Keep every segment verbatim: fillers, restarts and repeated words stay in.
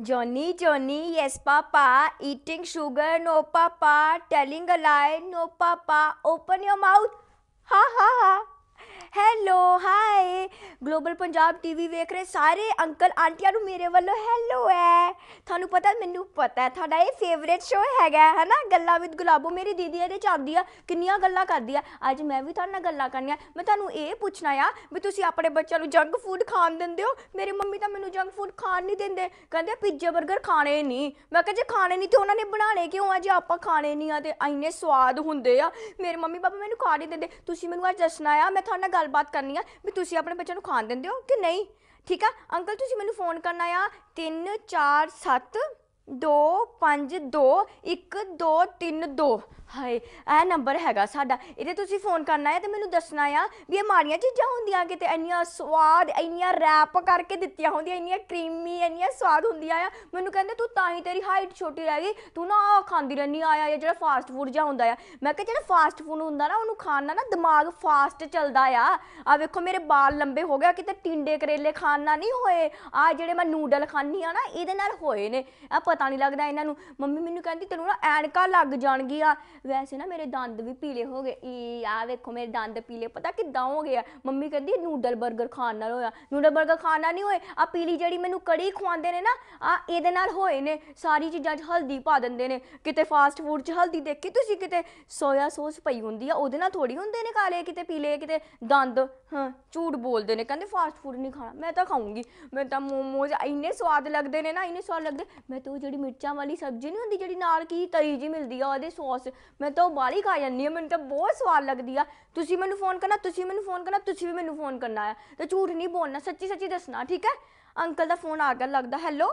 Johnny, Johnny, yes, Papa. Eating sugar, no, Papa. Telling a lie, no, Papa. Open your mouth. Ha ha ha. Hello hi global Punjab TV ਵੇਖ ਰਹੇ ਸਾਰੇ uncle ਆਂਟੀਆਂ ਨੂੰ ਮੇਰੇ ਵੱਲੋਂ hello ਹੈ। ਤੁਹਾਨੂੰ ਪਤਾ ਮੈਨੂੰ ਪਤਾ ਤੁਹਾਡਾ ਇਹ ਫੇਵਰੇਟ ਸ਼ੋ ਹੈਗਾ ਹੈ ਨਾ, ਗੱਲਾਂ ਵਿਦ ਗੁਲਾਬੋ। ਮੇਰੀ ਦੀਦੀ ਇਹਦੇ 'ਚ ਆਉਂਦੀ ਆ, ਕਿੰਨੀਆਂ ਗੱਲਾਂ ਕਰਦੀ ਆ। ਅੱਜ ਮੈਂ ਵੀ ਤੁਹਾਡੇ ਨਾਲ ਗੱਲਾਂ ਕਰਨੀਆਂ। ਮੈਂ ਤੁਹਾਨੂੰ ਇਹ ਪੁੱਛਣਾ ਆ ਵੀ ਤੁਸੀਂ ਆਪਣੇ ਬੱਚਿਆਂ ਨੂੰ ਜੰਕ ਫੂਡ ਖਾਣ ਦਿੰਦੇ ਹੋ? ਮੇਰੀ ਮੰਮੀ ਤਾਂ ਮੈਨੂੰ ਜੰਕ ਫੂਡ ਖਾਣ ਨਹੀਂ ਦਿੰਦੇ, ਕਹਿੰਦੇ ਪੀਜ਼ਾ ਬਰਗਰ ਖਾਣੇ ਨਹੀਂ। ਮੈਂ ਕਿਹਾ ਜੇ ਖਾਣੇ ਨਹੀਂ ਤਾਂ ਉਹਨਾਂ ਨੇ ਬਣਾਉਣੇ ਕਿਉਂ ਆ? ਜੇ ਆਪਾਂ ਖਾਣੇ ਨਹੀਂ ਆ ਤੇ ਇੰਨੇ ਸਵਾਦ ਹੁੰਦੇ ਆ। ਮੇਰੇ ਮੰਮੀ ਪਾਪਾ ਮੈਨੂੰ ਖਾ ਨਹੀਂ ਦਿੰਦੇ। ਤੁਸੀਂ ਮੈਨੂੰ ਅੱਜ ਦੱਸਣਾ ਆ, ਮੈਂ ਤੁਹਾਡੇ ਨਾਲ ਗੱਲਬਾਤ ਕਰਨੀ ਆ ਵੀ ਤੁਸੀਂ ਆਪਣੇ ਬੱਚਿਆਂ ਨੂੰ ਖਾਣ ਦਿੰਦੇ ਹੋ ਕਿ ਨਹੀਂ। ਠੀਕ ਆ ਅੰਕਲ, ਤੁਸੀਂ ਮੈਨੂੰ ਫੋਨ ਕਰਨਾ ਆ ਤਿੰਨ ਚਾਰ ਸੱਤ ਦੋ ਪੰਜ ਦੋ ਇੱਕ ਦੋ ਤਿੰਨ ਦੋ। ਹਾਏ ਇਹ ਨੰਬਰ ਹੈਗਾ ਸਾਡਾ, ਇਹਦੇ ਤੁਸੀਂ ਫੋਨ ਕਰਨਾ ਹੈ ਅਤੇ ਮੈਨੂੰ ਦੱਸਣਾ ਆ ਵੀ ਇਹ ਮਾੜੀਆਂ ਚੀਜ਼ਾਂ ਹੁੰਦੀਆਂ ਕਿਤੇ ਇੰਨੀਆਂ ਸਵਾਦ, ਇੰਨੀਆਂ ਰੈਪ ਕਰਕੇ ਦਿੱਤੀਆਂ ਹੁੰਦੀਆਂ, ਇੰਨੀਆਂ ਕਰੀਮੀ, ਇੰਨੀਆਂ ਸਵਾਦ ਹੁੰਦੀਆਂ ਆ। ਮੈਨੂੰ ਕਹਿੰਦੇ ਤੂੰ ਤਾਂ ਹੀ ਤੇਰੀ ਹਾਈਟ ਛੋਟੀ ਰਹਿ ਗਈ, ਤੂੰ ਨਾ ਆਹ ਖਾਂਦੀ ਰਹਿੰਦੀ ਆਇਆ ਜਿਹੜਾ ਫਾਸਟ ਫੂਡ ਜਿਹਾ ਹੁੰਦਾ ਆ। ਮੈਂ ਕਿਹਾ ਜਿਹੜਾ ਫਾਸਟ ਫੂਡ ਹੁੰਦਾ ਨਾ ਉਹਨੂੰ ਖਾਣ ਨਾਲ ਨਾ ਦਿਮਾਗ ਫਾਸਟ ਚੱਲਦਾ ਆ। ਆਹ ਵੇਖੋ ਮੇਰੇ ਬਾਲ ਲੰਬੇ ਹੋ ਗਏ, ਕਿਤੇ ਟਿੰਡੇ ਕਰੇਲੇ ਖਾਣ ਨਾਲ ਨਹੀਂ ਹੋਏ। ਆਹ ਜਿਹੜੇ ਮੈਂ ਨੂਡਲ ਖਾਂਦੀ ਆ ਨਾ ਇਹਦੇ ਨਾਲ ਹੋਏ ਨੇ। ਆ ਪਤਾ ਨਹੀਂ ਲੱਗਦਾ ਇਹਨਾਂ ਨੂੰ। ਮੰਮੀ ਮੈਨੂੰ ਕਹਿੰਦੀ ਤੈਨੂੰ ਨਾ ਐਨਕਾਂ ਲੱਗ ਜਾਣਗੀਆਂ। ਵੈਸੇ ਨਾ ਮੇਰੇ ਦੰਦ ਵੀ ਪੀਲੇ ਹੋ ਗਏ। ਈ ਆ ਵੇਖੋ ਮੇਰੇ ਦੰਦ ਪੀਲੇ, ਪਤਾ ਕਿੱਦਾਂ ਹੋ ਗਏ ਆ। ਮੰਮੀ ਕਹਿੰਦੀ ਨੂਡਲ ਬਰਗਰ ਖਾਣ ਨਾਲ ਹੋਇਆ। ਨੂਡਲ ਬਰਗਰ ਖਾਣ ਨਾਲ ਨਹੀਂ ਹੋਏ, ਆ ਪੀਲੀ ਜਿਹੜੀ ਮੈਨੂੰ ਕੜੀ ਖਵਾਉਂਦੇ ਨੇ ਨਾ ਆ ਇਹਦੇ ਨਾਲ ਹੋਏ ਨੇ। ਸਾਰੀ ਚੀਜ਼ਾਂ 'ਚ ਹਲਦੀ ਪਾ ਦਿੰਦੇ ਨੇ। ਕਿਤੇ ਫਾਸਟ ਫੂਡ 'ਚ ਹਲਦੀ ਦੇਖੀ ਤੁਸੀਂ? ਕਿਤੇ ਸੋਇਆ ਸੌਸ ਪਈ ਹੁੰਦੀ ਆ, ਉਹਦੇ ਨਾਲ ਥੋੜ੍ਹੀ ਹੁੰਦੇ ਨੇ ਕਾਲੇ ਕਿਤੇ ਪੀਲੇ ਕਿਤੇ ਦੰਦ। ਹਾਂ ਝੂਠ ਬੋਲਦੇ ਨੇ, ਕਹਿੰਦੇ ਫਾਸਟ ਫੂਡ ਨਹੀਂ ਖਾਣਾ। ਮੈਂ ਤਾਂ ਖਾਊਂਗੀ, ਮੈਨੂੰ ਤਾਂ ਮੋਮੋਜ਼ ਇੰਨੇ ਸਵਾਦ ਲੱਗਦੇ ਨੇ ਨਾ, ਇੰਨੇ ਸਵਾਦ ਲੱਗਦੇ। ਮੈਂ ਤਾਂ ਉਹ ਜਿਹੜੀ ਮਿਰਚਾਂ ਵਾਲੀ ਸਬਜ਼ੀ ਨਹੀਂ ਹੁੰਦੀ ਜਿਹੜੀ ਨਾਲ ਕੀ ਤਰੀ ਜਿਹੀ ਮਿਲਦੀ ਆ ਉਹਦੇ ਸੌਸ, ਮੈਂ ਤਾਂ ਉਹ ਬਾਹਲੀ ਖਾ ਜਾਂਦੀ ਹਾਂ। ਮੈਨੂੰ ਤਾਂ ਬਹੁਤ ਸਵਾਦ ਲੱਗਦੀ ਆ। ਤੁਸੀਂ ਮੈਨੂੰ ਫੋਨ ਕਰਨਾ, ਤੁਸੀਂ ਮੈਨੂੰ ਫੋਨ ਕਰਨਾ, ਤੁਸੀਂ ਵੀ ਮੈਨੂੰ ਫੋਨ ਕਰਨਾ ਆ। ਤੇ ਝੂਠ ਨਹੀਂ ਬੋਲਣਾ, ਸੱਚੀ ਸੱਚੀ ਦੱਸਣਾ, ਠੀਕ ਹੈ? ਅੰਕਲ ਦਾ ਫੋਨ ਆ ਗਿਆ ਲੱਗਦਾ। ਹੈਲੋ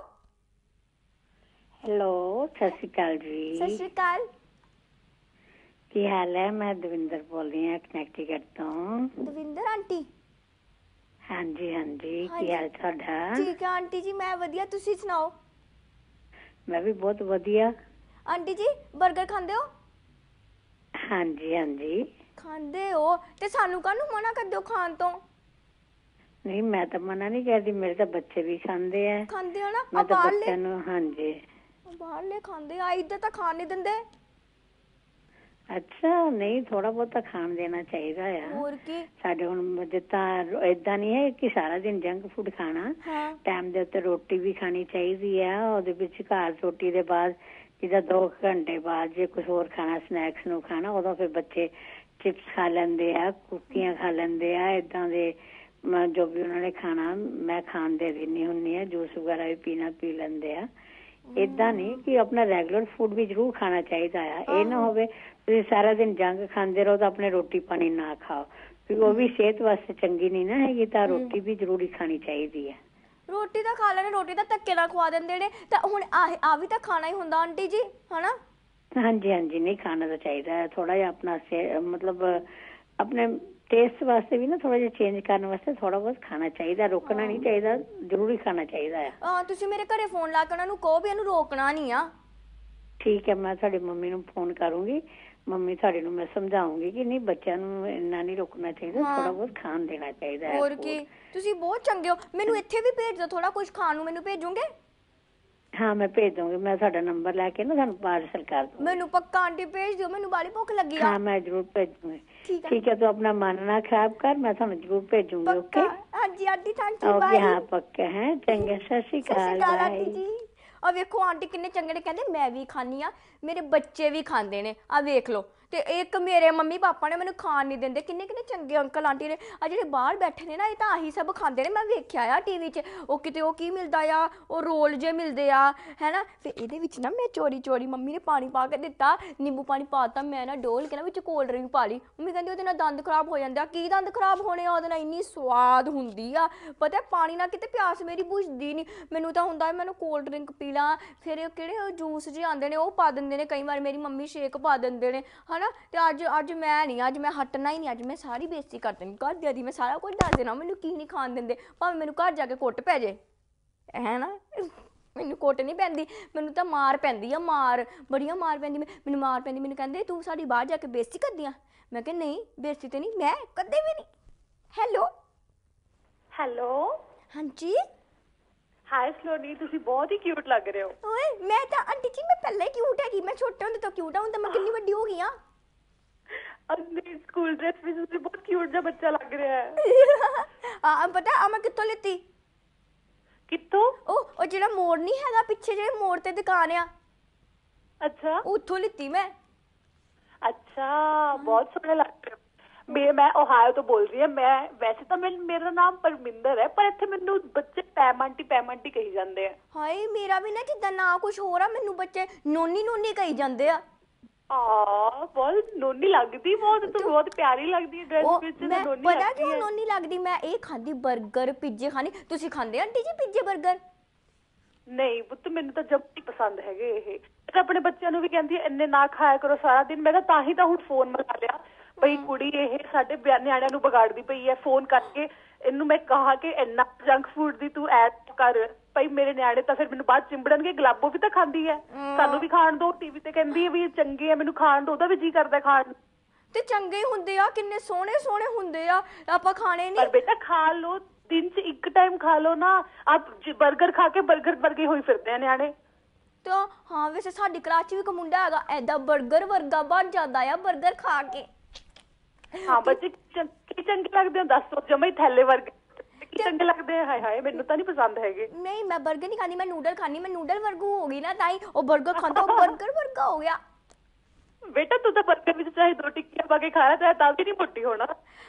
ਹੈਲੋ, ਸਤਿ ਸ਼੍ਰੀ ਅਕਾਲ ਜੀ। ਸਤਿ ਸ਼੍ਰੀ ਅਕਾਲ। ਕੀ ਹਾਲ ਹੈ? ਮੈਂ ਦਵਿੰਦਰ ਬੋਲ ਰਹੀ ਹਾਂ ਕਨੈਕਟੀਕਟ ਤੋਂ। ਦਵਿੰਦਰ ਆਂਟੀ? ਹਾਂਜੀ ਹਾਂਜੀ, ਕੀ ਹਾਲ ਤੁਹਾਡਾ? ਠੀਕ ਹੈ ਆਂਟੀ ਜੀ, ਮੈਂ ਵਧੀਆ, ਤੁਸੀਂ ਸੁਣਾਓ? ਮੈਂ ਵੀ ਬਹੁਤ ਵਧੀਆ। ਆਂਟੀ ਜੀ ਬਰਗਰ ਖਾਂਦੇ ਹੋ? ਹਾਂਜੀ ਹਾਂਜੀ ਖਾਂਦੇ ਹੋ ਤੇ ਸਾਨੂੰ ਕਾਹਨੂੰ ਮਨਾ ਕਰਦੇ ਹੋ ਖਾਣ ਤੋਂ? ਨਹੀਂ, ਮੈਂ ਤਾਂ ਮਨਾ ਨਹੀਂ ਕਰਦੀ, ਮੇਰੇ ਤਾਂ ਬੱਚੇ ਵੀ ਖਾਂਦੇ ਆ। ਖਾਂਦੇ ਹੋ ਨਾ? ਮੈਂ ਤਾਂ ਬੱਚਿਆਂ ਨੂੰ ਹਾਂਜੀ ਬਾਹਰਲੇ ਖਾਂਦੇ ਆ, ਇੱਧਰ ਤਾਂ ਖਾਣ ਨਹੀਂ ਦਿੰਦੇ। ਅੱਛਾ, ਨਹੀਂ ਥੋੜਾ ਬਹੁਤਾ ਖਾਣ ਦੇਣਾ ਚਾਹੀਦਾ ਆ। ਹੋਰ ਕੀ ਸਾਡੇ ਹੁਣ ਜਿੱਦਾਂ ਏਦਾਂ ਨਹੀਂ ਹੈ ਕਿ ਸਾਰਾ ਦਿਨ ਜੰਕ ਫੂਡ ਖਾਣਾ। ਟਾਈਮ ਦੇ ਉੱਤੇ ਰੋਟੀ ਵੀ ਖਾਣੀ ਚਾਹੀਦੀ ਆ। ਉਹਦੇ ਵਿੱਚ ਘਰ ਰੋਟੀ ਦੇ ਬਾਅਦ ਜਿੱਦਾਂ ਦੋ ਘੰਟੇ ਬਾਅਦ ਜੇ ਕੁਛ ਹੋਰ ਖਾਣਾ, ਸਨੈਕਸ ਨੂੰ ਖਾਣਾ, ਉਦੋਂ ਫਿਰ ਬੱਚੇ ਚਿਪਸ ਖਾ ਲੈਂਦੇ ਆ, ਕੁੱਕੀਆਂ ਖਾ ਲੈਂਦੇ ਆ, ਏਦਾਂ ਦੇ ਜੋ ਵੀ ਉਹਨਾਂ ਨੇ ਖਾਣਾ ਮੈਂ ਖਾਣ ਦੇ ਦਿੰਦੀ ਹੁੰਦੀ ਆ। ਜੂਸ ਵਗੈਰਾ ਵੀ ਪੀਣਾ ਪੀ ਲੈਂਦੇ ਆ। ਏਦਾਂ ਨਹੀਂ ਕਿ ਆਪਣਾ ਰੈਗੂਲਰ ਫੂਡ ਵੀ ਜ਼ਰੂਰ ਖਾਣਾ ਚਾਹੀਦਾ ਆ। ਇਹ ਨਾ ਹੋਵੇ ਤੁਸੀਂ ਸਾਰਾ ਦਿਨ ਜੰਕ ਖਾਂਦੇ ਰਹੋ ਤਾਂ ਆਪਣੇ ਰੋਟੀ ਪਾਣੀ ਨਾ ਖਾਓ, ਕਿਉਂਕਿ ਉਹ ਵੀ ਸਿਹਤ ਵਾਸਤੇ ਚੰਗੀ ਨਹੀਂ ਨਾ ਹੈਗੀ। ਤਾਂ ਰੋਟੀ ਵੀ ਜ਼ਰੂਰੀ ਖਾਣੀ ਚਾਹੀਦੀ ਹੈ। ਰੋਟੀ ਤਾਂ ਖਾ ਲੈਣੇ, ਰੋਟੀ ਤਾਂ ਧੱਕੇ ਨਾਲ ਖਵਾ ਦਿੰਦੇ ਨੇ। ਤਾਂ ਹੁਣ ਆਹ ਆ ਵੀ ਤਾਂ ਖਾਣਾ ਹੀ ਹੁੰਦਾ ਆਂਟੀ ਜੀ, ਹਨਾ? ਹਾਂਜੀ ਹਾਂਜੀ, ਨਹੀਂ ਖਾਣਾ ਤਾਂ ਚਾਹੀਦਾ ਹੈ ਥੋੜਾ ਜਿਹਾ ਆਪਣਾ ਮਤਲਬ ਆਪਣੇ ਟੇਸਟ ਵਾਸਤੇ ਵੀ ਨਾ ਥੋੜਾ ਜਿਹਾ ਚੇਂਜ ਕਰਨ ਵਾਸਤੇ ਥੋੜਾ ਬਹੁਤ ਖਾਣਾ ਚਾਹੀਦਾ। ਰੋਕਣਾ ਨਹੀਂ ਚਾਹੀਦਾ, ਜ਼ਰੂਰੀ ਖਾਣਾ ਚਾਹੀਦਾ ਹੈ। ਹਾਂ ਤੁਸੀਂ ਮੇਰੇ ਘਰੇ ਫੋਨ ਲਾ ਕੇ ਉਹਨਾਂ ਨੂੰ ਕਹੋ ਵੀ ਇਹਨੂੰ ਰੋਕਣਾ ਨਹੀਂ ਆ। ਠੀਕ ਹੈ, ਮੈਂ ਤੁਹਾਡੀ ਮੰਮੀ ਨੂੰ ਫੋਨ ਕਰੂੰਗੀ। ਮੰਮੀ ਤੁਹਾਡੇ ਨੂੰ ਮੈਂ ਸਮਝਾਉਂਗੀ ਕਿ ਨਹੀਂ ਬੱਚਿਆਂ ਨੂੰ ਇੰਨਾ ਨਹੀਂ ਰੋਕਣਾ ਚਾਹੀਦਾ, ਥੋੜਾ ਬਹੁਤ ਖਾਣ ਦੇਣਾ ਚਾਹੀਦਾ ਹੈ। ਹੋਰ ਕੀ, ਤੁਸੀਂ ਬਹੁਤ ਚੰਗੇ ਹੋ। ਮੈਨੂੰ ਇੱਥੇ ਵੀ ਭੇਜ ਦਿਓ ਥੋੜਾ ਕੁਝ ਖਾਣ ਨੂੰ, ਮੈਨੂੰ ਭੇਜੋਗੇ? ਹਾਂ ਮੈਂ ਭੇਜ ਦੂੰਗੀ। ਮੈਂ ਤੁਹਾਡਾ ਨੰਬਰ ਲੈ ਕੇ ਨਾ ਤੁਹਾਨੂੰ ਪਾਰਸਲ ਕਰ ਦੂੰਗੀ। ਮੈਨੂੰ ਪੱਕਾ ਆਂਟੀ ਭੇਜ ਦਿਓ, ਮੈਨੂੰ ਬਾਲੀ ਭੁੱਖ ਲੱਗੀ ਆ। ਹਾਂ ਮੈਂ ਜ਼ਰੂਰ ਭੇਜੂੰਗੀ। ਠੀਕ ਹੈ, ਤੂੰ ਆਪਣਾ ਮਨ ਨਾ ਖਰਾਬ ਕਰ, ਮੈਂ ਤੁਹਾਨੂੰ ਜ਼ਰੂਰ ਭੇਜੂੰਗੀ। ਓਕੇ ਹਾਂਜੀ ਆਂਟੀ, ਥੈਂਕ ਯੂ, ਬਾਏ। ਹਾਂ ਪੱਕਾ ਹੈ, ਚੰਗਾ, ਸਤਿ ਸ਼੍ਰੀ ਅਕਾਲ, ਬਾਏ ਜੀ। ਆ ਵੇਖੋ ਆਂਟੀ ਕਿੰਨੇ ਚੰਗੇ ਨੇ, ਕਹਿੰਦੇ ਮੈਂ ਵੀ ਖਾਂਦੀ ਆ, ਮੇਰੇ ਬੱਚੇ ਵੀ ਖਾਂਦੇ ਨੇ। ਆ ਵੇਖ ਲਓ। ਤੇ ਇੱਕ ਮੇਰੇ ਮੰਮੀ ਪਾਪਾ ਨੇ ਮੈਨੂੰ ਖਾਣ ਨਹੀਂ ਦਿੰਦੇ। ਕਿੰਨੇ ਕਿੰਨੇ ਚੰਗੇ ਅੰਕਲ ਆਂਟੀ ਨੇ। ਆ ਜਿਹੜੇ ਬਾਹਰ ਬੈਠੇ ਨੇ ਨਾ ਇਹ ਤਾਂ ਆਹੀ ਸਭ ਖਾਂਦੇ ਨੇ। ਮੈਂ ਵੇਖਿਆ ਆ ਟੀ ਵੀ 'ਚ, ਉਹ ਕਿਤੇ ਉਹ ਕੀ ਮਿਲਦਾ ਆ, ਉਹ ਰੋਲ ਜੇ ਮਿਲਦੇ ਆ, ਹੈ ਨਾ? ਫਿਰ ਇਹਦੇ ਵਿੱਚ ਨਾ ਮੈਂ ਚੋਰੀ ਚੋਰੀ ਮੰਮੀ ਨੇ ਪਾਣੀ ਪਾ ਕੇ ਦਿੱਤਾ, ਨਿੰਬੂ ਪਾਣੀ ਪਾ ਤਾ। ਮੈਂ ਨਾ ਡੋਲ ਕੇ ਨਾ ਵਿੱਚ ਕੋਲਡ ਡਰਿੰਕ ਪਾ ਲਈ। ਮੰਮੀ ਕਹਿੰਦੀ ਉਹਦੇ ਨਾਲ ਦੰਦ ਖਰਾਬ ਹੋ ਜਾਂਦੇ ਆ। ਕੀ ਦੰਦ ਖਰਾਬ ਹੋਣੇ ਆ ਉਹਦੇ ਨਾਲ? ਇੰਨੀ ਸਵਾਦ ਹੁੰਦੀ ਆ, ਪਤਾ ਪਾਣੀ ਨਾਲ ਕਿਤੇ ਪਿਆਸ ਮੇਰੀ ਬੁਝਦੀ ਨਹੀਂ। ਮੈਨੂੰ ਤਾਂ ਹੁੰਦਾ ਮੈਨੂੰ ਕੋਲਡ ਡਰਿੰਕ ਪੀ ਲਾਂ। ਫਿਰ ਕਿਹੜੇ ਜੂਸ ਜਿਹੇ ਆਉਂਦੇ ਨੇ ਉਹ ਪਾ ਦਿੰਦੇ ਨੇ, ਕਈ ਵਾਰ ਮੇਰੀ ਮੰਮੀ ਸ਼ੇਕ ਪਾ ਦਿੰਦੇ ਨੇ, ਹੈ ਨਾ? ਤੇ ਅੱਜ ਅੱਜ ਮੈਂ ਨਹੀਂ, ਅੱਜ ਮੈਂ ਹਟਣਾ ਹੀ ਨਹੀਂ। ਅੱਜ ਮੈਂ ਸਾਰੀ ਬੇਇੱਜ਼ਤੀ ਕਰ ਦੇਣੀ ਘਰਦਿਆਂ ਦੀ। ਮੈਂ ਸਾਰਾ ਕੁਝ ਦੱਸ ਦੇਣਾ ਮੈਨੂੰ ਕੀ ਨਹੀਂ ਖਾਣ ਦਿੰਦੇ, ਭਾਵੇਂ ਮੈਨੂੰ ਘਰ ਜਾ ਕੇ ਕੁੱਟ ਪੈ ਜੇ, ਹੈ ਨਾ? ਮੈਨੂੰ ਕੁੱਟ ਨਹੀਂ ਪੈਂਦੀ, ਮੈਨੂੰ ਤਾਂ ਮਾਰ ਪੈਂਦੀ ਆ, ਮਾਰ ਬੜੀਆਂ ਮਾਰ ਪੈਂਦੀ। ਮੈਨੂੰ ਮਾਰ ਪੈਂਦੀ। ਮੈਨੂੰ ਕਹਿੰਦੇ ਤੂੰ ਸਾਡੀ ਬਾਹਰ ਜਾ ਕੇ ਬੇਇੱਜ਼ਤੀ ਕਰਦੀ ਆ। ਮੈਂ ਕਿਹਾ ਨਹੀਂ, ਬੇਇੱਜ਼ਤੀ ਤੇ ਨਹੀਂ, ਮੈਂ ਕਦੇ ਵੀ ਨਹੀਂ। ਹੈਲੋ ਹੈਲੋ, ਹਾਂਜੀ ਹਾਏ ਸਲੋਨੀ, ਤੁਸੀਂ ਬਹੁਤ ਹੀ ਕਿਊਟ ਲੱਗ ਰਹੇ ਹੋ। ਓਏ ਮੈਂ ਤਾਂ ਆਂਟੀ ਜੀ ਮੈਂ ਪਹਿਲਾਂ ਹੀ ਕਿਊਟ ਹੈਗੀ, ਮੈਂ ਛੋਟੇ ਹੁੰਦੇ ਤੋਂ ਕਿਊਟ ਆ, ਹੁਣ ਤਾਂ ਮੈਂ ਕਿੰਨੀ ਵੱਡੀ ਹੋ ਗਈ ਆ। अपनी स्कूल ड्रेस में तुझे बहुत क्यूट सा बच्चा लग रहा है। ਆ ਪਤਾ ਆ ਮੈਂ ਕਿੱਥੋਂ ਲਿੱਤੀ? कित्थों? ਉਹ ਉਹ ਜਿਹੜਾ ਮੋੜ ਨਹੀਂ ਹੈਗਾ ਪਿੱਛੇ, ਜਿਹੜੇ ਮੋੜ ਤੇ ਦੁਕਾਨ ਆ, अच्छा ਉੱਥੋਂ ਲਿੱਤੀ ਮੈਂ। अच्छा, बहुत सोहने लग रहे हो। मैं मैं ओहायो तो बोल रही है। मैं वैसे तो मैं मेरा नाम परमिंदर है, पर इत्थे मैनू बच्चे पैम आंटी पैम आंटी कही जांदे हैं। ਹਾਏ ਮੇਰਾ ਵੀ ਨਾ ਜਿੱਦਾਂ ਨਾ ਕੁਝ ਹੋਰ ਆ, ਮੈਨੂੰ ਬੱਚੇ ਨੋਨੀ ਨੋਨੀ ਕਹੀ ਜਾਂਦੇ ਆ। आ, बहुत नोनी लगती, बहुत तू बहुत प्यारी लगती है ड्रेस ਉਹ ਵਿੱਚ। ਮੈਂ नोनी ਪਤਾ लगती ਕਿਉਂ है। ਨੋਨੀ ਲੱਗਦੀ? ਮੈਂ ਇਹ ਖਾਂਦੀ 버ਗਰ ਪਿੱਜੇ ਖਾਣੀ। ਤੁਸੀਂ ਖਾਂਦੇ ਆਂਟੀ ਜੀ ਪਿੱਜੇ 버ਗਰ? ਨਹੀਂ ਪੁੱਤ, ਮੈਨੂੰ ਤਾਂ ਜਮ ਨਹੀਂ ਪਸੰਦ ਹੈਗੇ ਇਹ। ਮੈਂ ਤਾਂ ਆਪਣੇ ਬੱਚਿਆਂ ਨੂੰ ਵੀ ਕਹਿੰਦੀ ਐ ਇੰਨੇ ਨਾ ਖਾਇਆ ਕਰੋ ਸਾਰਾ ਦਿਨ। ਮੈਂ ਤਾਂ ਤਾਂ ਹੀ ਤਾਂ ਹੁਣ ਫੋਨ ਮੰਗਾ ਲਿਆ ਬਈ ਕੁੜੀ ਇਹ ਸਾਡੇ ਬਿਆ- ਨਿਆਣਿਆਂ ਨੂੰ ਵਿਗਾੜਦੀ ਪਈ ਹੈ। ਫੋਨ ਕਰਕੇ ਇਹਨੂੰ ਮੈਂ ਕਹਾ ਕਿ ਇੰਨਾ ਜੰਕ ਫੂਡ ਦੀ ਤੂੰ ਐਡ ਕਰ ਭਾਈ, ਮੇਰੇ ਨਿਆਣੇ ਤਾਂ ਫਿਰ ਮੈਨੂੰ ਬਾਅਦ ਚਿੰਬੜਨਗੇ। ਗੁਲਾਬੋ ਵੀ ਤਾਂ ਖਾਂਦੀ ਹੈ, ਸਾਨੂੰ ਵੀ ਖਾਣ ਦੋ। ਟੀਵੀ ਤੇ ਕਹਿੰਦੀ ਹੈ ਵੀ ਚੰਗੇ ਆ, ਮੈਨੂੰ ਖਾਣ ਦੋ, ਉਹਦਾ ਵੀ ਜੀ ਕਰਦਾ ਖਾਣ ਨੂੰ। ਤੇ ਚੰਗੇ ਹੁੰਦੇ ਆ, ਕਿੰਨੇ ਸੋਹਣੇ ਸੋਹਣੇ ਹੁੰਦੇ ਆ, ਆਪਾਂ ਖਾਣੇ ਪਰ ਨਹੀਂ। ਬੇਟਾ ਖਾ ਲੋ, ਦਿਨ ਚ ਇੱਕ ਟਾਈਮ ਖਾ ਲੋ ਨਾ। ਆਪ 버ਗਰ ਖਾ ਕੇ 버ਗਰ ਵਰਗੇ ਹੋਈ ਫਿਰਦੇ ਆ ਨਿਆਣੇ। ਤਾਂ ਹਾਂ ਵੈਸੇ ਸਾਡੀ ਕਲਾਸ 'ਚ ਵੀ ਇੱਕ ਮੁੰਡਾ ਹੈਗਾ ਐਦਾਂ 버ਗਰ ਵਰਗਾ ਬਣ ਜਾਂਦਾ ਆ 버ਗਰ ਖਾ ਕੇ। ਹਾਂ ਬੱਚੇ ਕੀ ਚੰਗੇ ਲੱਗਦੇ ਹੋ ਦੱਸੋ? ਜਮਾ ਹੀ ਥੈਲੇ ਵਰਗੇ ਕੀ ਚੰਗੇ ਲੱਗਦੇ ਆ? ਹਾਏ ਹਾਏ, ਮੈਨੂੰ ਤਾਂ ਨਹੀਂ ਪਸੰਦ ਹੈਗੇ। ਨਹੀਂ ਮੈਂ 버ਗਰ ਨਹੀਂ ਖਾਂਦੀ, ਮੈਂ ਨੂਡਲ ਖਾਂਦੀ। ਮੈਂ ਨੂਡਲ ਵਰਗੂ ਹੋ ਗਈ ਨਾ, ਤਾਂ ਹੀ ਉਹ 버ਗਰ ਖਾਂਦਾ ਉਹ 버ਗਰ ਵਰਗਾ ਹੋ ਗਿਆ। ਬੇਟਾ ਤੂੰ ਤਾਂ 버ਗਰ ਵਿੱਚ ਚਾਹੇ ਦੋ ਟਿੱਕੀਆਂ ਪਾ ਕੇ ਖਾਣਾ ਚਾਹੇ ਤਾਂ ਵੀ ਨਹੀਂ ਮੋਟੀ ਹੋਣਾ।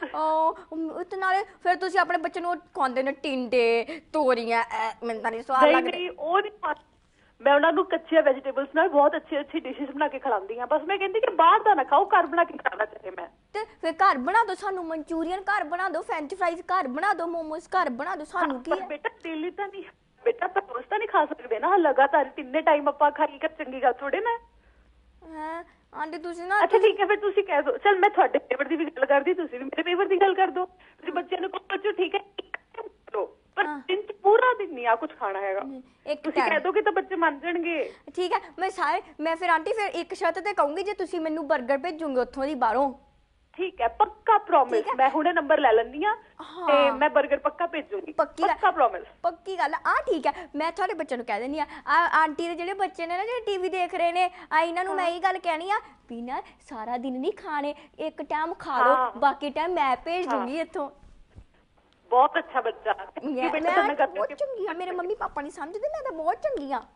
ਉਹ ਤੇ ਨਾਲੇ ਫਿਰ ਤੁਸੀਂ ਆਪਣੇ ਬੱਚੇ ਨੂੰ ਖਵਾਉਂਦੇ ਨੇ ਟਿੰਡੇ ਤੋਰੀਆਂ, ਮੈਨੂੰ ਤਾਂ ਨਹੀਂ ਸਵਾਦ ਨਹੀਂ ਲੱਗਦੇ। ਨਹੀਂ ਉਹ ਨਹੀਂ ਪਾ- ਮੈਂ ਉਹਨਾਂ ਨੂੰ ਕੱਚੀਆਂ ਵੈਜੀਟੇਬਲਸ ਨਾਲ ਬਹੁਤ ਅੱਛੀ ਅੱਛੀ ਡਿਸ਼ਿਸ ਬਣਾ ਕੇ ਖਿਲਾਉਂਦੀ ਹਾਂ। ਬਸ ਮੈਂ ਕਹਿੰਦੀ ਕਿ ਬਾਹਰ ਦਾ ਨਾ ਖਾਓ, ਘਰ ਬਣਾ ਕੇ ਖਾਣਾ ਚਾਹੇ। ਮੈਂ ਤੇ ਫਿਰ ਘਰ ਬਣਾ ਦੋ ਸਾਨੂੰ, ਮਨਚੂਰੀਅਨ ਘਰ ਬਣਾ ਦੋ, ਫ੍ਰੈਂਚ ਫਰਾਈਜ਼ ਘਰ ਬਣਾ ਦੋ, ਮੋਮੋਸ ਘਰ ਬਣਾ ਦੋ, ਸਾਨੂੰ ਕੀ ਪਰ ਹੈ? ਬੇਟਾ ਡੇਲੀ ਤਾਂ ਨਹੀਂ ਬੇਟਾ, ਪਰ ਰੋਜ਼ ਤਾਂ ਨਹੀਂ ਖਾ ਸਕਦੇ ਨਾ ਲਗਾਤਾਰ ਤਿੰਨੇ ਟਾਈਮ ਆਪਾਂ ਖਾਈ ਕਰ ਚੰਗੀ ਗੱਲ ਥੋੜੇ ਨਾ। ਹੈਂ ਆਂਟੀ ਤੁਸੀਂ ਨਾ ਅੱਛਾ ਠੀਕ ਹੈ, ਫਿਰ ਤੁਸੀਂ ਕਹਿ ਦੋ। ਚਲ ਮੈਂ ਤੁਹਾਡੇ ਫੇਵਰ ਦੀ ਵੀ ਗੱਲ ਕਰਦੀ, ਤੁਸੀਂ ਵੀ ਮੇਰੇ ਫੇਵਰ ਦੀ ਗੱਲ ਕਰ ਦੋ। ਤੁਸੀਂ ਬੱਚਿਆਂ ਨੂੰ ਕਹੋ ਬੱਚੋ ਠੀਕ ਹੈ ਇੱਕ time ਲਓ, ਪਰ ਦਿਨ ਚ ਪੂਰਾ ਦਿਨ ਨਹੀਂ ਆ ਕੁਝ ਖਾਣਾ ਹੈਗਾ। ਇੱਕ ਤੁਸੀਂ ਕਹਿ ਟਾਈਮ ਦੋਗੇ ਤਾਂ ਬੱਚੇ ਮੰਨ ਜਾਣਗੇ। ਠੀਕ ਹੈ। ਮੈਂ ਸਾਰੇ ਮੈਂ ਫਿਰ ਆਂਟੀ ਫਿਰ ਇੱਕ ਸ਼ਰਤ ਤੇ ਕਹੂੰਗੀ, ਜੇ ਤੁਸੀਂ ਮੈਨੂੰ 버ਗਰ ਭੇਜੋਗੇ ਉੱਥੋਂ ਦੀ ਬਾਹਰੋਂ। ਠੀਕ ਹੈ, ਪੱਕਾ ਪ੍ਰੋਮਿਸ। ਮੈਂ ਹੁਣੇ ਨੰਬਰ ਲੈ ਲੈਂਦੀ ਆ ਹਾਂ। ਤੇ ਮੈਂ 버ਗਰ ਪੱਕਾ ਭੇਜੂਗੀ। ਪੱਕੀ ਗੱਲ- ਪੱਕਾ ਪ੍ਰੋਮਿਸ। ਪੱਕੀ ਗੱਲ ਆ। ਠੀਕ ਹੈ, ਮੈਂ ਤੁਹਾਡੇ ਬੱਚਿਆਂ ਨੂੰ ਕਹਿ ਦਿੰਦੀ ਆ, ਆ ਆਂਟੀ ਦੇ ਜਿਹੜੇ ਬੱਚੇ ਨੇ ਨਾ ਜਿਹੜੇ ਟੀਵੀ ਦੇਖ ਰਹੇ ਨੇ, ਆ ਇਹਨਾਂ ਨੂੰ ਮੈਂ ਇਹ ਗੱਲ ਕਹਿਣੀ ਆ ਵੀ ਨਾ ਸਾਰਾ ਦਿਨ ਨਹੀਂ ਖਾਣੇ, ਇੱਕ ਟਾਈਮ ਖਾ ਲਓ, ਹਾਂ। ਬਾਕੀ ਟਾਈਮ ਮੈਂ ਭੇਜ ਦੂੰਗੀ ਇੱਥੋਂ। ਬਹੁਤ ਅੱਛਾ ਬੱਚਾ। ਮੈਂ ਬੇਟਾ ਮੈਂ ਤੁਹਾਨੂੰ ਬਹੁਤ ਚੰਗੀ ਆ, ਮੇਰੇ ਮੰਮੀ ਪਾਪਾ ਨਹੀਂ ਸਮਝਦੇ, ਮੈਂ ਤਾਂ ਬਹੁਤ ਚੰਗੀ ਆ।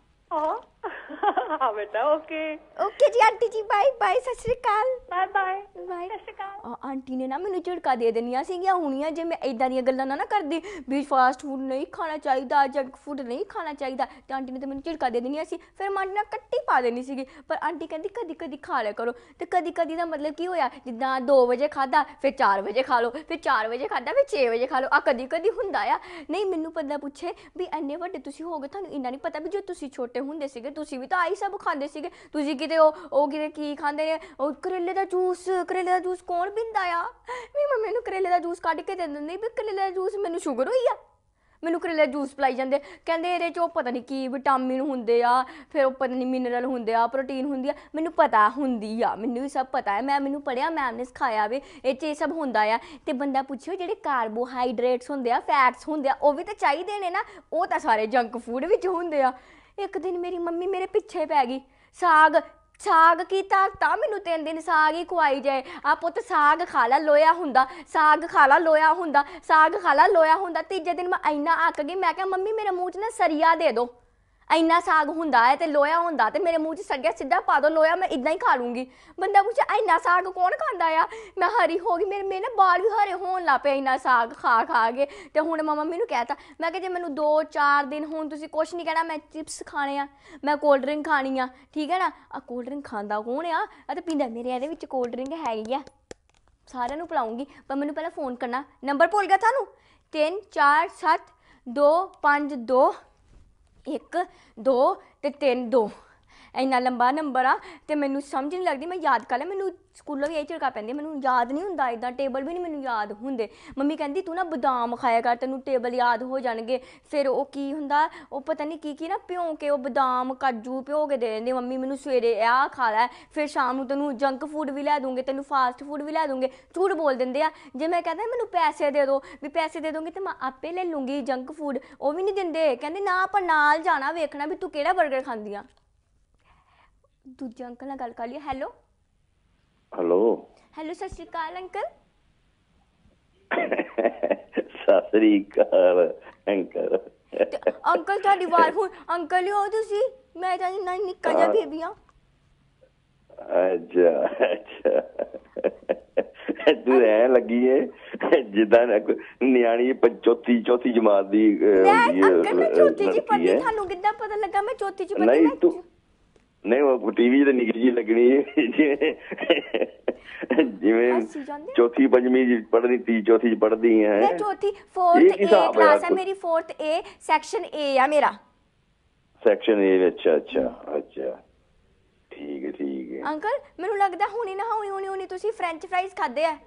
ਹਾਂ ਬੇਟਾ, ਓਕੇ ਓਕੇ ਜੀ ਆਂਟੀ ਜੀ, ਬਾਏ ਬਾਏ, ਸਤਿ ਸ਼੍ਰੀ ਅਕਾਲ। Bye bye bye. ਸਤਿ ਸ਼੍ਰੀ ਅਕਾਲ। ਆ ਆਂਟੀ ਨੇ ਨਾ ਮੈਨੂੰ ਝਿੜਕਾ ਦੇ ਦੇਣੀਆਂ ਸੀਗੀਆਂ ਹੁਣੀਆਂ, ਜੇ ਮੈਂ ਇਦਾਂ ਦੀਆਂ ਗੱਲਾਂ ਨਾ ਨਾ ਕਰਦੀ ਵੀ ਫਾਸਟ ਫੂਡ ਨਹੀਂ ਖਾਣਾ ਚਾਹੀਦਾ, ਜੰਕ ਫੂਡ ਨਹੀਂ ਖਾਣਾ ਚਾਹੀਦਾ, ਤੇ ਆਂਟੀ ਨੇ ਤਾਂ ਮੈਨੂੰ ਝਿੜਕਾ ਦੇ ਦੇਣੀਆਂ ਸੀ। ਫਿਰ ਮੈਂ ਆਂਟੀ ਨਾਲ ਕੱਟੀ ਪਾ ਦੇਣੀ ਸੀਗੀ, ਪਰ ਆਂਟੀ ਕਹਿੰਦੀ ਕਦੀ ਕਦੀ ਖਾ ਲਿਆ ਕਰੋ। ਤੇ ਕਦੀ ਕਦੀ ਦਾ ਮਤਲਬ ਕੀ ਹੋਇਆ, ਜਿੱਦਾਂ ਦੋ ਵਜੇ ਖਾਦਾ ਫਿਰ ਚਾਰ ਵਜੇ ਖਾ ਲਓ, ਫਿਰ ਚਾਰ ਵਜੇ ਖਾਦਾ ਫਿਰ ਛੇ ਵਜੇ ਖਾ ਲਓ। ਆ ਕਦੀ ਕਦੀ ਹੁੰਦਾ ਆ। ਨਹੀਂ ਮੈਨੂੰ ਬੰਦਾ ਪੁੱਛੇ ਵੀ ਇੰਨੇ ਵੱਡੇ ਤੁਸੀਂ ਹੋ ਗਏ, ਤੁਹਾਨੂੰ ਇੰਨਾ ਨਹੀਂ ਪਤਾ ਵੀ ਜੋ ਤੁਸੀਂ ਛੋਟੇ ਹੁੰਦੇ ਸੀਗੇ ਤੁਸੀਂ ਵੀ ਤਾਂ ਆਹੀ ਸਭ ਖਾਂਦੇ ਸੀਗੇ। ਤੁਸੀਂ ਕਿਤੇ ਉਹ ਉਹ ਕਿਤੇ ਕੀ ਖਾਂਦੇ ਨੇ, ਉਹ ਕਰੇਲੇ ਦਾ ਜੂਸ, ਕਰੇਲੇ ਦਾ ਜੂਸ ਕੌਣ ਪੀਂਦਾ ਆ? ਮੇਰੀ ਮੰਮੀ ਨੂੰ ਕਰੇਲੇ ਦਾ ਜੂਸ ਕੱਢ ਕੇ ਦੇ ਦਿੰਦੀ ਵੀ ਕਰੇਲੇ ਦਾ ਜੂਸ, ਮੈਨੂੰ ਸ਼ੂਗਰ ਹੋਈ ਆ, ਮੈਨੂੰ ਕਰੇਲੇ ਦਾ ਜੂਸ ਪਿਲਾਈ ਜਾਂਦੇ, ਕਹਿੰਦੇ ਇਹਦੇ 'ਚ ਉਹ ਪਤਾ ਨਹੀਂ ਕੀ ਵਿਟਾਮਿਨ ਹੁੰਦੇ ਆ, ਫਿਰ ਉਹ ਪਤਾ ਨਹੀਂ ਮਿਨਰਲ ਹੁੰਦੇ ਆ, ਪ੍ਰੋਟੀਨ ਹੁੰਦੀ ਆ। ਮੈਨੂੰ ਪਤਾ ਹੁੰਦੀ ਆ, ਮੈਨੂੰ ਵੀ ਸਭ ਪਤਾ ਹੈ, ਮੈਂ ਮੈਨੂੰ ਪੜ੍ਹਿਆ, ਮੈਮ ਨੇ ਸਿਖਾਇਆ ਵੇ ਇਹ 'ਚ ਇਹ ਸਭ ਹੁੰਦਾ ਆ। ਤੇ ਬੰਦਾ ਪੁੱਛਿਓ ਜਿਹੜੇ ਕਾਰਬੋਹਾਈਡਰੇਟਸ ਹੁੰਦੇ ਆ, ਫੈਟਸ ਹੁੰਦੇ ਆ, ਉਹ ਵੀ ਤਾਂ ਚਾਹੀਦੇ ਨੇ ਨਾ, ਉਹ ਤਾਂ ਸਾਰੇ ਜੰਕ ਫੂਡ ਵਿੱਚ ਹੁੰਦੇ ਆ। ਇੱਕ ਦਿਨ ਮੇਰੀ ਮੰਮੀ ਮੇਰੇ ਪਿੱਛੇ ਪੈ ਗਈ, ਸਾਗ ਸਾਗ ਕੀ ਤਾਂ ਮੈਨੂੰ ਤਿੰਨ ਦਿਨ ਸਾਗ ਹੀ ਖਵਾਈ ਜਾਏ। ਆ ਪੁੱਤ ਸਾਗ ਖਾ ਲਾ ਲੋਇਆ ਹੁੰਦਾ, ਸਾਗ ਖਾ ਲਾ ਲੋਇਆ ਹੁੰਦਾ, ਸਾਗ ਖਾ ਲਾ ਲੋਇਆ ਹੁੰਦਾ। ਤੀਜੇ ਦਿਨ ਮੈਂ ਇੰਨਾ ਅੱਕ ਗਈ, ਮੈਂ ਕਿਹਾ ਮੰਮੀ ਮੇਰੇ ਮੂੰਹ 'ਚ ਨਾ ਸਰੀਆ ਦੇ ਦਿਓ, ਇੰਨਾ ਸਾਗ ਹੁੰਦਾ ਹੈ ਤੇ ਲੋਇਆ ਹੁੰਦਾ ਤੇ ਮੇਰੇ ਮੂੰਹ 'ਚ ਸਰੀਆ ਸਿੱਧਾ ਪਾ ਦਿਓ, ਲੋਇਆ ਮੈਂ ਇੱਦਾਂ ਹੀ ਖਾ ਲੂੰਗੀ। ਬੰਦਾ ਪੁੱਛੇ ਇੰਨਾ ਸਾਗ ਕੌਣ ਖਾਂਦਾ ਆ? ਮੈਂ ਹਰੀ ਹੋ ਗਈ, ਮੇਰੇ ਮੇਰੇ ਨਾ ਬਾਲ ਵੀ ਹਰੇ ਹੋਣ ਲੱਗ ਪਏ ਇੰਨਾ ਸਾਗ ਖਾ ਖਾ ਕੇ। ਤੇ ਹੁਣ ਮੈਂ ਮੰਮੀ ਨੂੰ ਕਹਿ ਤਾ, ਮੈਂ ਕਿਹਾ ਜੇ ਮੈਨੂੰ ਦੋ ਚਾਰ ਦਿਨ ਹੁਣ ਤੁਸੀਂ ਕੁਛ ਨਹੀਂ ਕਹਿਣਾ, ਮੈਂ ਚਿਪਸ ਖਾਣੇ ਆ, ਮੈਂ ਕੋਲਡ ਡਰਿੰਕ ਖਾਣੀ ਆ, ਠੀਕ ਹੈ ਨਾ। ਆ ਕੋਲਡ ਡਰਿੰਕ ਖਾਂਦਾ ਕੌਣ ਆ? ਆ ਤਾਂ ਪੀਂਦਾ ਮੇਰੇ ਇਹਦੇ ਵਿੱਚ ਕੋਲਡ ਡਰਿੰਕ ਹੈਗੀ ਆ, ਸਾਰਿਆਂ ਨੂੰ ਪਿਲਾਉਂਗੀ। ਪਰ ਮੈਨੂੰ ਪਹਿਲਾਂ ਫੋਨ ਕਰਨਾ, ਨੰਬਰ ਭੁੱਲ ਗਿਆ ਤੁਹਾਨੂੰ? ਤਿੰਨ ਚਾਰ ਸੱਤ ਦੋ ਪੰਜ ਦੋ ਇੱਕ ਦੋ ਤੇ ਤਿੰਨ ਦੋ। ਇੰਨਾ ਲੰਬਾ ਨੰਬਰ ਆ ਤੇ ਮੈਨੂੰ ਸਮਝ ਨਹੀਂ ਲੱਗਦੀ। ਮੈਂ ਯਾਦ ਕਰ ਲਿਆ, ਮੈਨੂੰ ਸਕੂਲੋਂ ਵੀ ਇਹ ਝਿੜਕਾ ਪੈਂਦੀ, ਮੈਨੂੰ ਯਾਦ ਨਹੀਂ ਹੁੰਦਾ ਇੱਦਾਂ, ਟੇਬਲ ਵੀ ਨਹੀਂ ਮੈਨੂੰ ਯਾਦ ਹੁੰਦੇ। ਮੰਮੀ ਕਹਿੰਦੀ ਤੂੰ ਨਾ ਬਦਾਮ ਖਾਇਆ ਕਰ, ਤੈਨੂੰ ਟੇਬਲ ਯਾਦ ਹੋ ਜਾਣਗੇ। ਫਿਰ ਉਹ ਕੀ ਹੁੰਦਾ, ਉਹ ਪਤਾ ਨਹੀਂ ਕੀ ਕੀ ਨਾ ਭਿਉਂ ਕੇ, ਉਹ ਬਦਾਮ ਕਾਜੂ ਭਿਉਂ ਕੇ ਦੇ ਦਿੰਦੇ ਮੰਮੀ ਮੈਨੂੰ, ਸਵੇਰੇ ਆਹ ਖਾ ਲੈ, ਫਿਰ ਸ਼ਾਮ ਨੂੰ ਤੈਨੂੰ ਜੰਕ ਫੂਡ ਵੀ ਲੈ ਦੂੰਗੇ, ਤੈਨੂੰ ਫਾਸਟ ਫੂਡ ਵੀ ਲੈ ਦੂੰਗੇ। ਝੂਠ ਬੋਲ ਦਿੰਦੇ ਆ। ਜੇ ਮੈਂ ਕਹਿੰਦਾ ਮੈਨੂੰ ਪੈਸੇ ਦੇ ਦਿਓ, ਵੀ ਪੈਸੇ ਦੇ ਦੋਗੇ ਤੇ ਮੈਂ ਆਪੇ ਲੈ ਲੂੰਗੀ ਜੰਕ ਫੂਡ, ਉਹ ਵੀ ਨਹੀਂ ਦਿੰਦੇ। ਕਹਿੰਦੇ ਨਾ ਆਪਾਂ ਨਾਲ ਜਾਣਾ ਵੇਖਣਾ ਵੀ ਤੂੰ ਕਿਹੜਾ ਬਰਗਰ ਖਾਂਦੀ ਆ। ਦੂਜੇ ਅੰਕਲ ਨਾਲ ਗੱਲ ਕਰ ਲਈ। ਹੈਲੋ ਹੈਲੋ ਹੈਲੋ ਸਤਿ ਸ਼੍ਰੀ ਅਕਾਲ ਅੰਕਲ। ਸਤਿ ਸ੍ਰੀ ਅਕਾਲ ਅੰਕਲ। ਅੰਕਲ ਤੁਹਾਡੀ ਆਵਾਜ਼ ਹੁਣ ਅੰਕਲ ਹੀ ਹੋ ਤੁਸੀਂ, ਮੈਂ ਤਾਂ ਇੰਨਾ ਨਿੱਕਾ ਜਿਹਾ ਬੇਬੀ ਆ। ਅੱਛਾ ਅੱਛਾ, ਤੂੰ ਐ ਲੱਗੀ ਏ ਜਿੱਦਾਂ ਨਿਆਣੀ ਚੌਥੀ ਚੌਥੀ ਜਮਾਤ ਦੀ ਹੁੰਦੀ ਹੈ। ਅੰਕਲ ਮੈਂ ਚੌਥੀ ਚ ਪੜ੍ਹਦੀ, ਤੁਹਾਨੂੰ ਕਿੱਦਾਂ ਪਤਾ ਲੱਗਾ ਮੈਂ ਚੌਥੀ ਚ ਪੜ੍ਹਦੀ? ਨਹੀਂ ਤੂੰ ਨਹੀਂ, ਉਹ ਟੀਵੀ ਤੇ ਨਿੱਕੀ ਜਿਹੀ ਲੱਗਣੀ ਜਿਵੇਂ ਜਿਵੇਂ ਚੌਥੀ ਪੰਜਵੀਂ ਚ ਪੜ੍ਹਦੀ, ਤੀ ਚੌਥੀ ਚ ਪੜ੍ਹਦੀ ਹੈ। ਮੈਂ ਚੌਥੀ ਫੋਰਥ ਏ ਕਲਾਸ ਹੈ ਮੇਰੀ, ਫੋਰਥ ਏ ਸੈਕਸ਼ਨ ਏ ਆ ਮੇਰਾ। ਸੈਕਸ਼ਨ ਏ, ਅੱਛਾ ਅੱਛਾ ਅੱਛਾ, ਠੀਕ ਹੈ ਠੀਕ ਹੈ। ਅੰਕਲ ਮੈਨੂੰ ਲੱਗਦਾ ਹੁਣੀ ਨਾ ਹੁਣੀ ਹੁਣੀ ਹੁਣੀ ਤੁਸੀਂ ਫ੍ਰੈਂਚ ਫਰਾਈਜ਼ ਖਾਦੇ ਆ?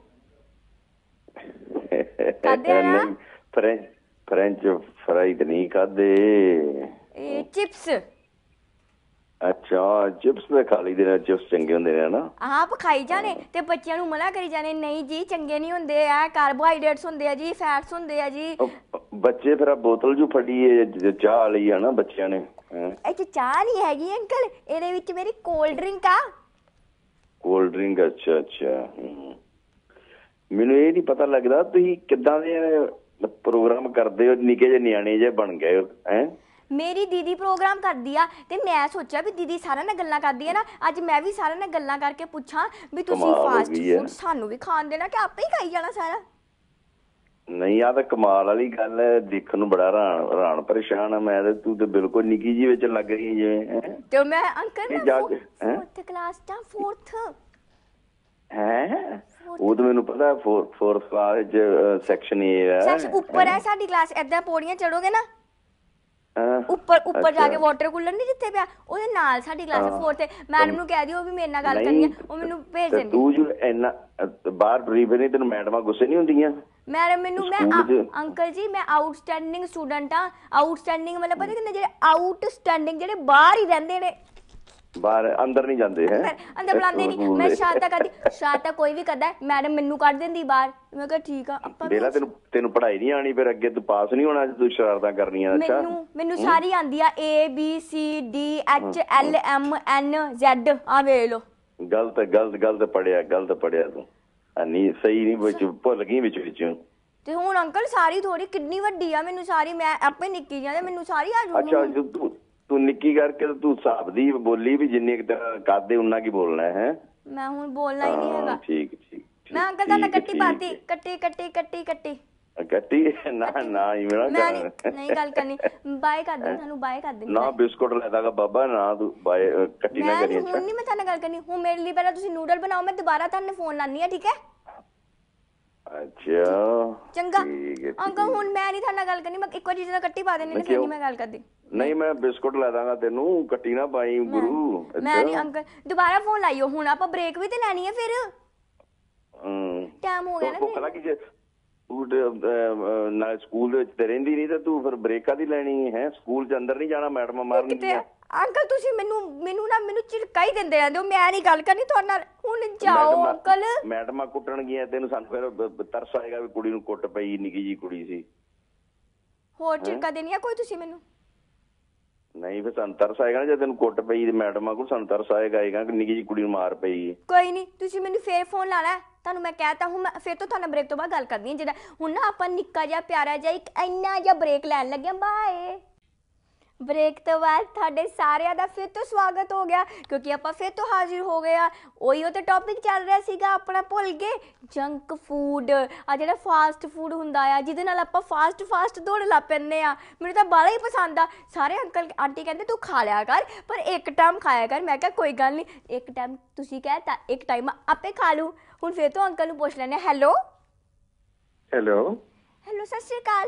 ਖਾਦੇ ਆ ਨਾ? ਫ੍ਰੈਂਚ ਫ੍ਰੈਂਚ ਫਰਾਈ ਤਾਂ ਨਹੀਂ ਖਾਦੇ। ਇਹ ਚਿਪਸ। ਅੱਛਾ ਚਿਪਸ ਤੇ ਖਾ ਲਈ ਦੇ ਨੇ, ਚਿਪਸ ਚੰਗੇ ਹੁੰਦੇ ਨੇ ਨਾ। ਆਪ ਖਾਈ ਜਾਣੇ ਤੇ ਬੱਚਿਆਂ ਨੂੰ ਮਨਾ ਕਰੀ ਜਾਣੇ ਨਹੀਂ ਜੀ ਚੰਗੇ ਨਹੀਂ ਹੁੰਦੇ ਆ, ਕਾਰਬੋਹਾਈਡਰੇਟਸ ਹੁੰਦੇ ਆ ਜੀ, ਫੈਟਸ ਹੁੰਦੇ ਆ ਜੀ। ਬੱਚੇ ਫਿਰ ਬੋਤਲ ਜੂ ਫੜੀ ਏ ਚਾਹ ਲਈ ਆ ਨਾ ਬੱਚਿਆਂ ਨੇ। ਇਹ ਚ ਚਾਹ ਨਹੀਂ ਹੈਗੀ ਅੰਕਲ, ਇਹਦੇ ਵਿੱਚ ਮੇਰੀ ਕੋਲਡ ਡਰਿੰਕ ਆ। ਕੋਲਡ ਡਰਿੰਕ, ਅੱਛਾ ਅੱਛਾ। ਮੈਨੂੰ ਇਹ ਨਹੀਂ ਪਤਾ ਲੱਗਦਾ ਤੁਸੀਂ ਕਿੱਦਾਂ ਦੇ ਪ੍ਰੋਗਰਾਮ ਕਰਦੇ ਹੋ, ਨਿੱਕੇ ਜਿਹੇ ਨਿਆਣੇ ਜਿਹੇ ਬਣ ਗਏ ਹੋ ਹੈ। ਮੇਰੀ ਦੀਦੀ ਪ੍ਰੋਗਰਾਮ ਕਰਦੀ ਆ ਤੇ ਮੈਂ ਸੋਚਿਆ ਵੀ ਦੀਦੀ ਸਾਰਿਆਂ ਨਾਲ ਗੱਲਾਂ ਕਰਦੀ ਆ ਨਾ, ਅੱਜ ਮੈਂ ਵੀ ਸਾਰਿਆਂ ਨਾਲ ਗੱਲਾਂ ਕਰਕੇ ਪੁੱਛਾਂ ਵੀ ਤੁਸੀਂ ਫਾਸਟ ਫੂਡ ਸਾਨੂੰ ਵੀ ਖਾਣ ਦੇਣਾ ਕਿ ਆਪੇ ਹੀ ਖਾਈ ਜਾਣਾ ਸਾਰਾ। ਨਹੀਂ ਆ ਤਾਂ ਕਮਾਲ ਵਾਲੀ ਗੱਲ ਹੈ, ਦੇਖਣ ਨੂੰ ਬੜਾ ਹੈਰਾਨ ਹੈਰਾਨ ਪਰੇਸ਼ਾਨ ਆ ਮੈਂ ਤੇ, ਤੂੰ ਤੇ ਬਿਲਕੁਲ ਨਿੱਕੀ ਜੀ ਵਿੱਚ ਲੱਗ ਰਹੀ ਜਿਵੇਂ। ਤੇ ਮੈਂ ਅੰਕਲ ਫੋਰਥ ਕਲਾਸ ਦਾ, ਫੋਰਥ ਹੈ ਉਹ ਤਾਂ ਮੈਨੂੰ ਪਤਾ, ਫੋਰਥ ਕਲਾਸ ਚ ਸੈਕਸ਼ਨ ਏ ਹੈ। ਸੈਕਸ਼ਨ ਉੱਪਰ ਹੈ ਸਾਡੀ ਕਲਾਸ, ਏਦਾਂ ਪੌੜੀਆਂ ਚੜੋਗੇ ਨਾ ਉੱਪਰ ਉੱਪਰ ਜਾ ਕੇ ਵਾਟਰ ਕੂਲਰ ਨਹੀਂ ਜਿੱਥੇ ਪਿਆ ਉਹਦੇ ਨਾਲ ਸਾਡੀ ਕਲਾਸ ਫੋਰਥ ਤੇ। ਮੈਡਮ ਨੂੰ ਕਹਿ ਦਿਓ ਵੀ ਮੇਰੇ ਨਾਲ ਗੱਲ ਕਰਨੀ ਆ, ਉਹ ਮੈਨੂੰ ਭੇਜ ਦੇਣਗੇ। ਤੂੰ ਜੋ ਇੰਨਾ ਬਾਹਰ ਬਰੀ ਫਿਰਨੀ, ਤੈਨੂੰ ਮੈਡਮਾਂ ਗੁੱਸੇ ਨਹੀਂ ਹੁੰਦੀਆਂ? ਮੈਡਮ ਮੈਨੂੰ, ਮੈਂ ਅੰਕਲ ਜੀ ਮੈਂ ਆਊਟਸਟੈਂਡਿੰਗ ਸਟੂਡੈਂਟ ਆ। ਆਊਟਸਟੈਂਡਿੰਗ ਮਤਲਬ ਪਤਾ ਕਿੰਨੇ ਜਿਹੜੇ ਆਊਟਸਟੈਂਡਿੰਗ ਜਿਹੜੇ ਬਾਹਰ ਹੀ ਰਹਿੰਦੇ ਨੇ, ਬਾਹਰ ਅੰਦਰ ਨਹੀਂ ਜਾਂਦੇ ਹੈ, ਅੰਦਰ ਬੁਲਾਉਂਦੇ ਨਹੀਂ। ਮੈਂ ਸ਼ਾਤਾ ਕਰਦੀ, ਸ਼ਾਤਾ ਕੋਈ ਵੀ ਕਰਦਾ ਮੈਡਮ ਮੈਨੂੰ ਕੱਢ ਦਿੰਦੀ ਬਾਹਰ। ਮੈਂ ਕਿਹਾ ਠੀਕ ਆ। ਆਪਾਂ ਬੇਲਾ ਤੈਨੂੰ ਤੈਨੂੰ ਪੜ੍ਹਾਈ ਨਹੀਂ ਆਣੀ, ਫਿਰ ਅੱਗੇ ਤੂੰ ਪਾਸ ਨਹੀਂ ਹੋਣਾ, ਤੂੰ ਸ਼ਰਾਰਤਾਂ ਕਰਨੀਆਂ। ਅੱਛਾ ਮੈਨੂੰ ਮੈਨੂੰ ਸਾਰੀ ਆਂਦੀ ਆ, A B C D H L M N Z, ਆ ਵੇਖ ਲੋ। ਗਲਤ ਗਲਤ ਗਲਤ ਪੜਿਆ, ਗਲਤ ਪੜਿਆ ਤੂੰ, ਨਹੀਂ ਸਹੀ ਨਹੀਂ, ਵਿੱਚ ਭੁੱਲ ਗਈ ਵਿੱਚ ਵਿੱਚੋਂ। ਤੇ ਹੁਣ ਅੰਕਲ ਸਾਰੀ ਥੋੜੀ ਕਿੰਨੀ ਵੱਡੀ ਆ, ਮੈਨੂੰ ਸਾਰੀ, ਮੈਂ ਆਪੇ ਨਿੱਕੀ ਜਾਂਦੇ ਮੈਨੂੰ ਸਾਰੀ ਆ ਜੂਗੀ। ਅੱਛਾ ਤੂੰ ਤੂੰ ਨਿੱਕੀ ਕਰਕੇ ਤੂੰ ਹਿਸਾਬ ਦੀ ਬੋਲੀ ਵੀ ਜਿੰਨੀ ਕਰਦੇ ਉਨਾ ਕੀ ਬੋਲਣਾ ਹੈ। ਮੈਂ ਹੁਣ ਬੋਲਣਾ ਹੀ ਨਹੀਂ ਹੈਗਾ। ਠੀਕ ਠੀਕ, ਮੈਂ ਅੰਕਲ ਦਾ ਕੱਟੀ ਪਾਤੀ, ਕੱਟੀ ਕੱਟੀ ਕੱਟੀ ਕੱਟੀ ਕੱਟੀ ਨਾ ਨਾ ਮੇਰਾ ਨਹੀਂ ਗੱਲ ਕਰਨੀ। ਬਾਏ ਕਰ ਦੇ ਤੁਹਾਨੂੰ, ਬਾਏ ਕਰ ਦੇ ਨਾ, ਬਿਸਕੁਟ ਲੈ ਦਾਗਾ ਬਾਬਾ ਨਾ, ਤੂੰ ਬਾਏ ਕੱਟੀ ਨਾ ਕਰੀ। ਹੁਣ ਨਹੀਂ ਮੈਂ ਤੁਹਾਡੇ ਨਾਲ ਗੱਲ ਕਰਨੀ, ਹੁਣ ਮੇਰੇ ਲਈ ਪਹਿਲਾਂ ਤੁਸੀਂ ਨੂਡਲ ਬਣਾਓ, ਮੈਂ ਦੁਬਾਰਾ ਤੁਹਾਨੂੰ ਫੋਨ ਲਾਨੀ ਆ, ਠੀਕ ਹੈ? ਅੱਛਾ ਚੰਗਾ ਅੰਕਲ, ਹੁਣ ਮੈਂ ਨਹੀਂ ਤੁਹਾਡੇ ਨਾਲ ਗੱਲ ਕਰਨੀ, ਮੈਂ ਇੱਕੋ ਚੀਜ਼ ਨਾਲ ਕੱਟੀ ਪਾ ਦੇਣੀ, ਫਿਰ ਨਹੀਂ ਮੈਂ ਗੱਲ ਕਰਦੀ। ਨਹੀਂ ਮੈਂ ਬਿਸਕੁਟ ਲੈ ਦਾਂਗਾ ਤੈਨੂੰ, ਕੱਟੀ ਨਾ ਪਾਈ ਗੁਰੂ। ਮੈਂ ਨਹੀਂ ਅੰਕਲ, ਦੁਬਾਰਾ ਫੋਨ ਲਾਈਓ, ਹੁਣ ਆਪਾਂ ਬ੍ਰੇਕ ਵੀ ਤੇ ਲੈਣੀ ਹੈ, ਫਿਰ ਟਾਈਮ ਹੋ ਗਿਆ ਨਾ। ਭੁੱਖ ਲੱਗੀ ਜੇ ਤੂੰ ਨਾਲ ਸਕੂਲ ਦੇ ਵਿੱਚ ਤੇ ਰਹਿੰਦੀ ਨਹੀਂ, ਤੇ ਤੂੰ ਫਿਰ ਬ੍ਰੇਕ ਕਾਹਦੀ ਲੈਣੀ ਹੈ? ਸਕੂਲ ਚ ਅੰਦਰ ਨਹੀਂ ਜਾਣਾ, ਮੈਡਮਾਂ ਮਾਰਨਗੀਆਂ। ਅੰਕਲ ਤੁਸੀਂ ਮੈਨੂੰ ਮੈਨੂੰ ਨਾ ਮੈਨੂੰ ਝਿੜਕਾ ਹੀ ਦਿੰਦੇ ਰਹਿੰਦੇ ਹੋ, ਮੈਂ ਨਹੀਂ ਗੱਲ ਕਰਨੀ ਤੁਹਾਡੇ ਨਾਲ। ਹੁਣ ਜਾਓ ਅੰਕਲ। ਮੈਡਮਾਂ ਕੁੱਟਣਗੀਆਂ ਤੈਨੂੰ, ਸਾਨੂੰ ਫਿਰ ਤਰਸ ਆਏਗਾ ਵੀ ਕੁੜੀ ਨੂੰ ਕੁੱਟ ਪਈ, ਨਿੱਕੀ ਜੀ ਕੁੜੀ ਸੀ। ਹੋਰ ਝਿੜਕਾ ਦੇਣੀ ਆ ਕੋਈ ਤੁਸੀਂ ਮੈਨੂੰ? ਨਹੀਂ ਫਿਰ ਸਾਨੂੰ ਤਰਸ ਆਏਗਾ ਨਾ, ਜੇ ਤੈਨੂੰ ਕੁੱਟ ਪਈ ਤੇ ਮੈਡਮਾਂ ਕੋਲ, ਸਾਨੂੰ ਤਰਸ ਆਏਗਾ ਕਿ ਨਿੱਕੀ ਜੀ ਕੁੜੀ ਨੂੰ ਮਾਰ ਪਈ। ਕੋਈ ਨਹੀਂ ਤੁਸੀਂ ਮੈਨੂੰ ਫੇਰ ਫੋਨ ਲਾਣਾ, ਤੁਹਾਨੂੰ ਮੈਂ ਕਹਿਤਾ। ਹੁਣ ਮੈਂ ਫਿਰ ਤੋਂ ਤੁਹਾਨੂੰ ਬ੍ਰੇਕ ਤੋਂ ਬਾਅਦ ਗੱਲ ਕਰਦੀ ਹਾਂ। ਜਿਹੜਾ ਹੁਣ ਨਾ ਆਪਾਂ ਨਿੱਕਾ ਜਿਹਾ ਪਿਆਰਾ ਜਿਹਾ ਇੱਕ ਇੰਨਾ ਜਿਹਾ ਬ੍ਰੇਕ ਲੈਣ ਲੱਗੇ। ਬਾਏ। ਬ੍ਰੇਕ ਤੋਂ ਬਾਅਦ ਤੁਹਾਡੇ ਸਾਰਿਆਂ ਦਾ ਫਿਰ ਤੋਂ ਸਵਾਗਤ ਹੋ ਗਿਆ, ਕਿਉਂਕਿ ਆਪਾਂ ਫਿਰ ਤੋਂ ਹਾਜ਼ਰ ਹੋ ਗਏ ਆ। ਉਹੀ ਉਹ ਤੇ ਟੌਪਿਕ ਚੱਲ ਰਿਹਾ ਸੀਗਾ ਆਪਣਾ, ਭੁੱਲ ਗਏ? ਜੰਕ ਫੂਡ, ਆ ਜਿਹੜਾ ਫਾਸਟ ਫੂਡ ਹੁੰਦਾ ਆ, ਜਿਹਦੇ ਨਾਲ ਆਪਾਂ ਫਾਸਟ ਫਾਸਟ ਦੌੜ ਲਾ ਪੈਂਦੇ ਆ। ਮੈਨੂੰ ਤਾਂ ਬਾਹਲਾ ਹੀ ਪਸੰਦ ਆ। ਸਾਰੇ ਅੰਕਲ ਆਂਟੀ ਕਹਿੰਦੇ ਤੂੰ ਖਾ ਲਿਆ ਕਰ, ਪਰ ਇੱਕ ਟਾਈਮ ਖਾਇਆ ਕਰ। ਮੈਂ ਕਿਹਾ ਕੋਈ ਗੱਲ ਨਹੀਂ, ਇੱਕ ਟਾਈਮ ਤੁਸੀਂ ਕਹਿ ਤਾ, ਇੱਕ ਟਾਈਮ ਆਪੇ ਖਾ ਲੂ। ਹੁਣ ਫਿਰ ਤੋਂ ਅੰਕਲ ਨੂੰ ਪੁੱਛ ਲੈਂਦੇ। ਹੈਲੋ ਹੈਲੋ ਹੈਲੋ ਸਤਿ ਸ਼੍ਰੀ ਅਕਾਲ।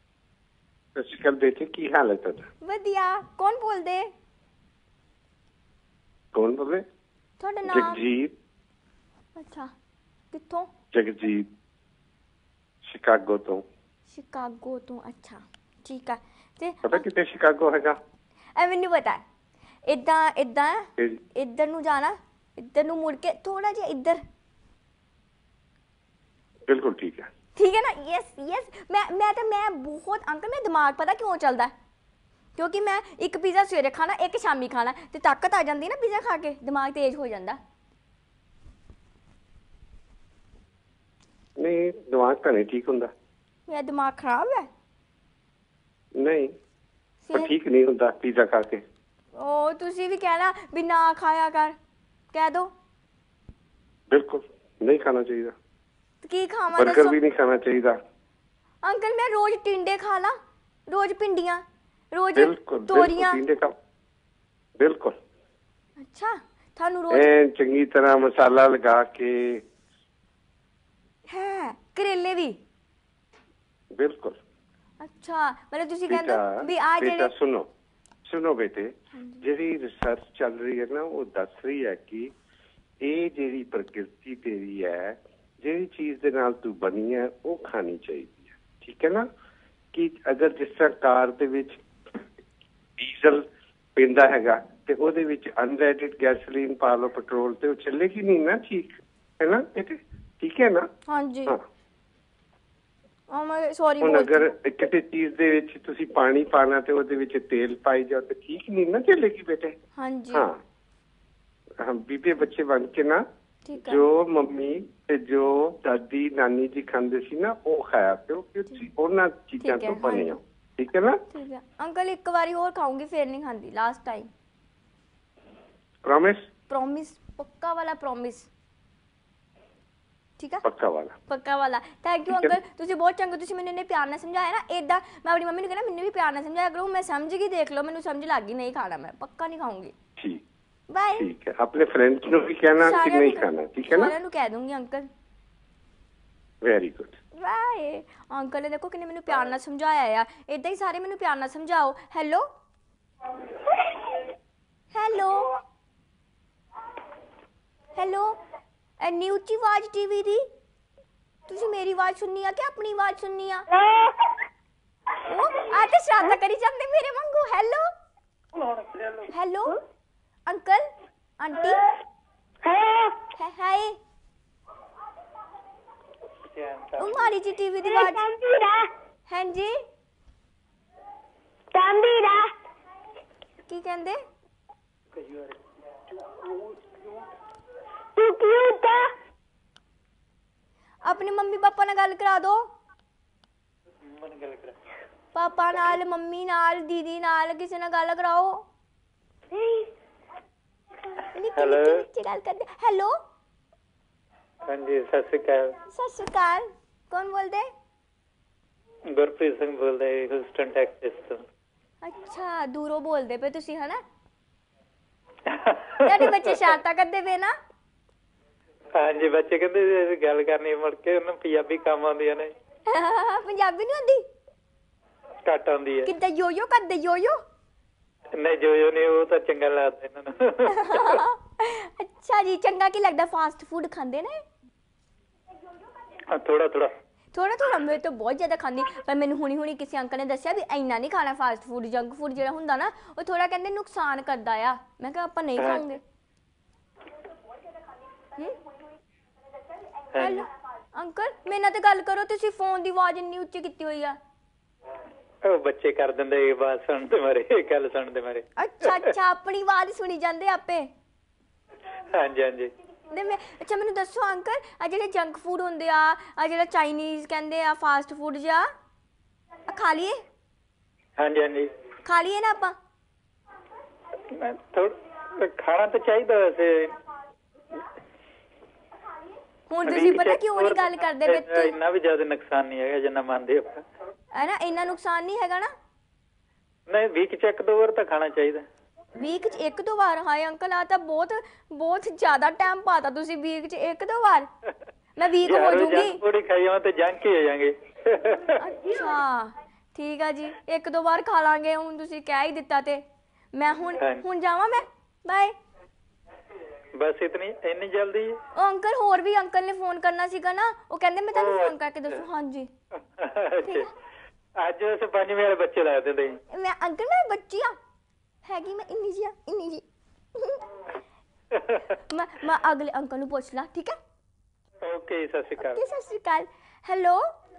ਸਤਿ ਸ਼੍ਰੀ ਅਕਾਲ ਬੇਟੇ, ਕੀ ਹਾਲ ਹੈ ਤੁਹਾਡਾ? ਵਧੀਆ। ਕੌਣ ਬੋਲਦੇ? कौन बोले? ਤੁਹਾਡਾ ਨਾਮ? जगजीत। ਅੱਛਾ, ਕਿੱਥੋਂ? जगजीत शिकागो तो। ਸ਼ਿਕਾਗੋ ਤੋਂ, ਅੱਛਾ ਠੀਕ ਆ। ਤੇ पता कितने शिकागो हैगा? ਐ ਮੈਨੂੰ ਪਤਾ ਇਦਾਂ ਇਦਾਂ ਇੱਧਰ ਨੂੰ ਜਾਣਾ, ਇੱਧਰ ਨੂੰ ਮੁੜ ਕੇ ਥੋੜਾ ਜਿਹਾ ਇੱਧਰ। बिल्कुल ठीक है, ठीक है ना? Yes yes. मैं मैं तो मैं बहुत अंकल मेरा दिमाग पता क्यों चलता है, क्योंकि मैं एक पिज़्ज़ा सवेरे खाना एक शामी खाना तो ताकत आ जाती है ना पिज़्ज़ा खा के, दिमाग तेज हो जाता। नहीं दिमाग तो नहीं ठीक होता। मेरा दिमाग खराब है? नहीं पर ठीक नहीं होता पिज़्ज़ा खा के। ओ तुसी भी कहना भी ना खाया कर, कह दो। बिल्कुल नहीं खाना चाहिए। की खावा? बर्गर भी नहीं खाना चाहिए। अंकल मैं रोज टिंडे खा ला, रोज भिंडियां, रोज बिल्कुल तोरियां। टिंडे खा बिल्कुल। अच्छा थानू रोज चंगी तरह मसाला लगा के है करेले भी? बिल्कुल। अच्छा मतलब तुसी कहंदे हो भी आ बेटा जेड़े सुनो सुनो बेटे, ਜਿਹੜੀ रिसर्च चल रही है ना वो दस रही है कि ਇਹ ਜਿਹੜੀ ਪ੍ਰਕਿਰਤੀ ਤੇਰੀ ਹੈ, ਜਿਹੜੀ ਚੀਜ਼ ਦੇ ਨਾਲ ਤੂੰ ਬਣੀ ਹੈ ਉਹ ਖਾਣੀ ਚਾਹੀਦੀ ਹੈ, ਠੀਕ ਹੈ ਨਾ? ਕਿ ਅਗਰ ਜਿਸ ਤਰ੍ਹਾਂ ਕਾਰ ਦੇ ਵਿੱਚ ਡੀਜ਼ਲ ਪੈਂਦਾ ਹੈਗਾ ਤੇ ਉਹਦੇ ਵਿੱਚ ਅਨਰੈਡਡ ਗੈਸੋਲੀਨ ਪਾ ਲਓ, ਪੈਟਰੋਲ, ਤੇ ਉਹ ਚੱਲੇਗੀ ਨਹੀਂ ਨਾ, ਠੀਕ ਹੈ ਨਾ ਬੇਟੇ? ਠੀਕ ਹੈ ਨਾ? ਹਾਂਜੀ ਹਾਂ। ਆ ਮੈਂ ਸੌਰੀ ਹੁਣ ਬੋਲ ਅਗਰ ਕਿਸੇ ਚੀਜ਼ ਦੇ ਵਿੱਚ ਤੁਸੀਂ ਪਾਣੀ ਪਾਣਾ ਤੇ ਉਹਦੇ ਵਿੱਚ ਤੇਲ ਪਾਈ ਜਾਓ ਤੇ ਠੀਕ ਨਹੀਂ ਨਾ ਚੱਲੇਗੀ ਬੇਟੇ। ਹਾਂਜੀ ਹਾਂ हम बीबे बच्चे बन के ना ठीक है। जो मम्मी ते जो दादी नानी जी खांदे सी ना वो खाया करो, क्योंकि ਉਹਨਾਂ ਚੀਜ਼ਾਂ ठीक है, ਤੋਂ ਬਣੇ ਹੋ, हाँ ठीक है ना? ठीक है अंकल, एक बारी और खाऊंगी फिर नहीं खाती, लास्ट टाइम प्रॉमिस? प्रॉमिस, पक्का वाला प्रॉमिस, ठीक है? पक्का वाला पक्का वाला। थैंक यू ठीक है। अंकल, ਤੁਸੀਂ ਬਹੁਤ ਚੰਗੇ, ਤੁਸੀਂ ਮੈਨੂੰ ਇੰਨੇ ਪਿਆਰ ਨਾਲ ਸਮਝਾਇਆ ਨਾ। ਇਦਾਂ ਮੈਂ ਆਪਣੀ ਮੰਮੀ ਨੂੰ ਕਹਿਣਾ ਮੈਨੂੰ ਵੀ ਪਿਆਰ ਨਾਲ ਸਮਝਾਇਆ ਕਰੋ, ਮੈਂ ਸਮਝ ਗਈ, ਦੇਖ ਲਓ ਮੈਨੂੰ ਸਮਝ ਲੱਗ ਗਈ, नहीं खाना मैं पक्का नहीं खाऊंगी। ठीक बाय। ठीक है, अपने फ्रेंड्स ਨੂੰ ਵੀ ਕਹਿਣਾ ਕਿ ਨਹੀਂ ਖਾਣਾ, ਠੀਕ ਹੈ ਨਾ? ਸਾਰਿਆਂ ਨੂੰ ਕਹਿ ਦੂੰਗੀ ਅੰਕਲ। Very good. ਵਾਏ ਅੰਕਲ ਨੇ ਦੇਖੋ ਕਿੰਨੇ ਮੈਨੂੰ ਪਿਆਰ ਨਾਲ ਸਮਝਾਇਆ ਆ, ਇਦਾਂ ਹੀ ਸਾਰੇ ਮੈਨੂੰ ਪਿਆਰ ਨਾਲ ਸਮਝਾਓ। ਹੈਲੋ ਹੈਲੋ ਹੈਲੋ ਐਨੀ ਉੱਚੀ ਆਵਾਜ਼ ਟੀਵੀ ਦੀ, ਤੁਸੀਂ ਮੇਰੀ ਆਵਾਜ਼ ਸੁਣਨੀ ਆ ਕਿ ਆਪਣੀ ਆਵਾਜ਼ ਸੁਣਨੀ ਆ? ਉਹ ਆ ਤੇ ਸ਼ਰਾਰਤਾਂ ਕਰੀ ਜਾਂਦੇ ਮੇਰੇ ਵਾਂਗੂ। ਹੈਲੋ ਹੈਲੋ अंकल आंटी है हाय उमारी जी टीवी दी बात। हां जी तांबीरा की कहंदे? तू क्यों ता अपने मम्मी पापा नाल गल करा दो, पापा नाल, मम्मी नाल, दीदी नाल, किसी नाल गल कराओ। हेलो हेलो हाँ जी सत श्री अकाल। सत श्री अकाल, कौन बोलते? गुरप्रीत सिंह बोल रहे ह्यूस्टन टैक्सास ਤੋਂ। अच्छा दूरों बोलते पे तुसी है ना? ਤੁਹਾਡੇ ਬੱਚੇ ਸ਼ਰਾਰਤਾਂ ਕਰਦੇ ਪਏ ਨਾ? हाँ जी बच्चे कहते गल करनी मुड़ के ਉਹਨੂੰ ਪੰਜਾਬੀ ਕੰਮ ਆਉਂਦੀਆਂ ਨੇ। ਪੰਜਾਬੀ ਨਹੀਂ ਆਉਂਦੀ? ਘੱਟ ਆਉਂਦੀ ਹੈ। ਕਿੱਦਾਂ ਯੋਯੋ ਕਰਦੇ? ਯੋਯੋ नहीं जो जो नहीं वो तो चंगा लगता है इन्होंने। अच्छा जी, चंगा की लगता? फास्ट फूड खांदे ने? थोड़ा थोड़ा थोड़ा थोड़ा मैं तो बहुत ज्यादा खांदी, पर मैंने हुणी हुणी किसी अंकल ने दस्या भी इन्ना नहीं खाना फास्ट फूड, जंक फूड ਜਿਹੜਾ ਹੁੰਦਾ ਨਾ ਉਹ ਥੋੜਾ ਕਹਿੰਦੇ ਨੁਕਸਾਨ ਕਰਦਾ ਆ। ਮੈਂ ਕਿਹਾ ਆਪਾਂ ਨਹੀਂ ਖਾਵਾਂਗੇ। ਹੈਲੋ ਅੰਕਲ ਮੇਰੇ ਨਾਲ ਤੇ ਗੱਲ ਕਰੋ, ਤੁਸੀਂ ਫੋਨ ਦੀ ਆਵਾਜ਼ ਇੰਨੀ ਉੱਚੀ ਕੀਤੀ ਹੋਈ ਆ। ਉਹ ਬੱਚੇ ਕਰ ਦਿੰਦੇ ਇਹ ਬਾਤ ਸੁਣਨ ਤੇ ਮਾਰੇ, ਗੱਲ ਸੁਣਨ ਤੇ ਮਾਰੇ। ਅੱਛਾ ਅੱਛਾ ਆਪਣੀ ਆਵਾਜ਼ ਸੁਣੀ ਜਾਂਦੇ ਆਪੇ। ਹਾਂਜੀ ਹਾਂਜੀ ਨੇ ਮੈਂ ਅੱਛਾ ਮੈਨੂੰ ਦੱਸੋ ਅੰਕਲ, ਆ ਜਿਹੜੇ ਜੰਕ ਫੂਡ ਹੁੰਦੇ ਆ, ਆ ਜਿਹੜਾ ਚਾਈਨੀਜ਼ ਕਹਿੰਦੇ ਆ ਫਾਸਟ ਫੂਡ ਜਿਹਾ, ਆ ਖਾ ਲਈਏ? ਹਾਂਜੀ ਹਾਂਜੀ ਖਾ ਲਈਏ ਨਾ ਆਪਾਂ? ਥੋੜਾ ਖਾਣਾ ਤਾਂ ਚਾਹੀਦਾ ਵੈਸੇ। ਹੁਣ ਤੁਸੀਂ ਪਤਾ ਕਿਉਂ ਨਹੀਂ ਗੱਲ ਕਰਦੇ ਪਏ? ਇੰਨਾ ਵੀ ਜ਼ਿਆਦਾ ਨੁਕਸਾਨ ਨਹੀਂ ਹੈਗਾ ਜਿੰਨਾ ਮੰਨਦੇ ਆਪਾਂ, ਹੈ ਨਾ? ਇੰਨਾ ਨੁਕਸਾਨ ਨਹੀਂ ਹੈਗਾ ਨਾ? ਨਹੀਂ ਵੀਕ ਚ ਇੱਕ ਦੋ ਵਾਰ ਤਾਂ ਖਾਣਾ ਚਾਹੀਦਾ। ਵੀਕ ਚ ਇੱਕ ਦੋ ਵਾਰ? ਹਾਏ ਅੰਕਲ ਆ ਤਾਂ ਬਹੁਤ ਬਹੁਤ ਜ਼ਿਆਦਾ ਟਾਈਮ ਪਾਤਾ ਤੁਸੀਂ, ਵੀਕ ਚ ਇੱਕ ਦੋ ਵਾਰ। ਮੈਂ ਵੀਕ ਹੋ ਜੂਗੀ। ਪੂਰੀ ਖਾਈ ਜਾਵਾਂ ਤੇ ਜੰਕ ਹੀ ਹੋ ਜਾਵਾਂਗੇ। ਅੱਛਾ ਠੀਕ ਆ ਜੀ, ਇੱਕ ਦੋ ਵਾਰ ਖਾ ਲਾਂਗੇ। ਹੁਣ ਤੁਸੀਂ ਕਹਿ ਹੀ ਦਿੱਤਾ ਤੇ ਮੈਂ ਹੁਣ ਹੁਣ ਜਾਵਾਂ ਮੈਂ? ਬਾਏ। ਬਸ ਇਤਨੀ ਇੰਨੀ ਜਲਦੀ? ਉਹ ਅੰਕਲ ਹੋਰ ਵੀ ਅੰਕਲ ਨੇ ਫੋਨ ਕਰਨਾ ਸੀਗਾ ਨਾ, ਉਹ ਕਹਿੰਦੇ ਮੈਂ ਤੁਹਾਨੂੰ ਫੋਨ ਕਰਕੇ ਦੱਸੂ। ਹਾਂਜੀ ਅੱਜ ਉਸ ਪੰਜਵੇਂ ਵਾਲੇ ਬੱਚੇ ਲਾਏ ਦਿੰਦੇ ਮੈਂ ਅੰਕਲ ਮੈਂ ਬੱਚੀ ਆ ਹੈਗੀ ਮੈਂ ਇੰਨੀ ਜੀ ਆ ਇੰਨੀ ਜੀ ਮੈਂ ਮੈਂ ਅਗਲੇ ਅੰਕਲ ਨੂੰ ਪੁੱਛ ਲਾ ਠੀਕ ਹੈ। ਓਕੇ ਸਤਿ ਸ਼੍ਰੀ ਅਕਾਲ। ਸਤਿ ਸ਼੍ਰੀ ਅਕਾਲ। ਹੈਲੋ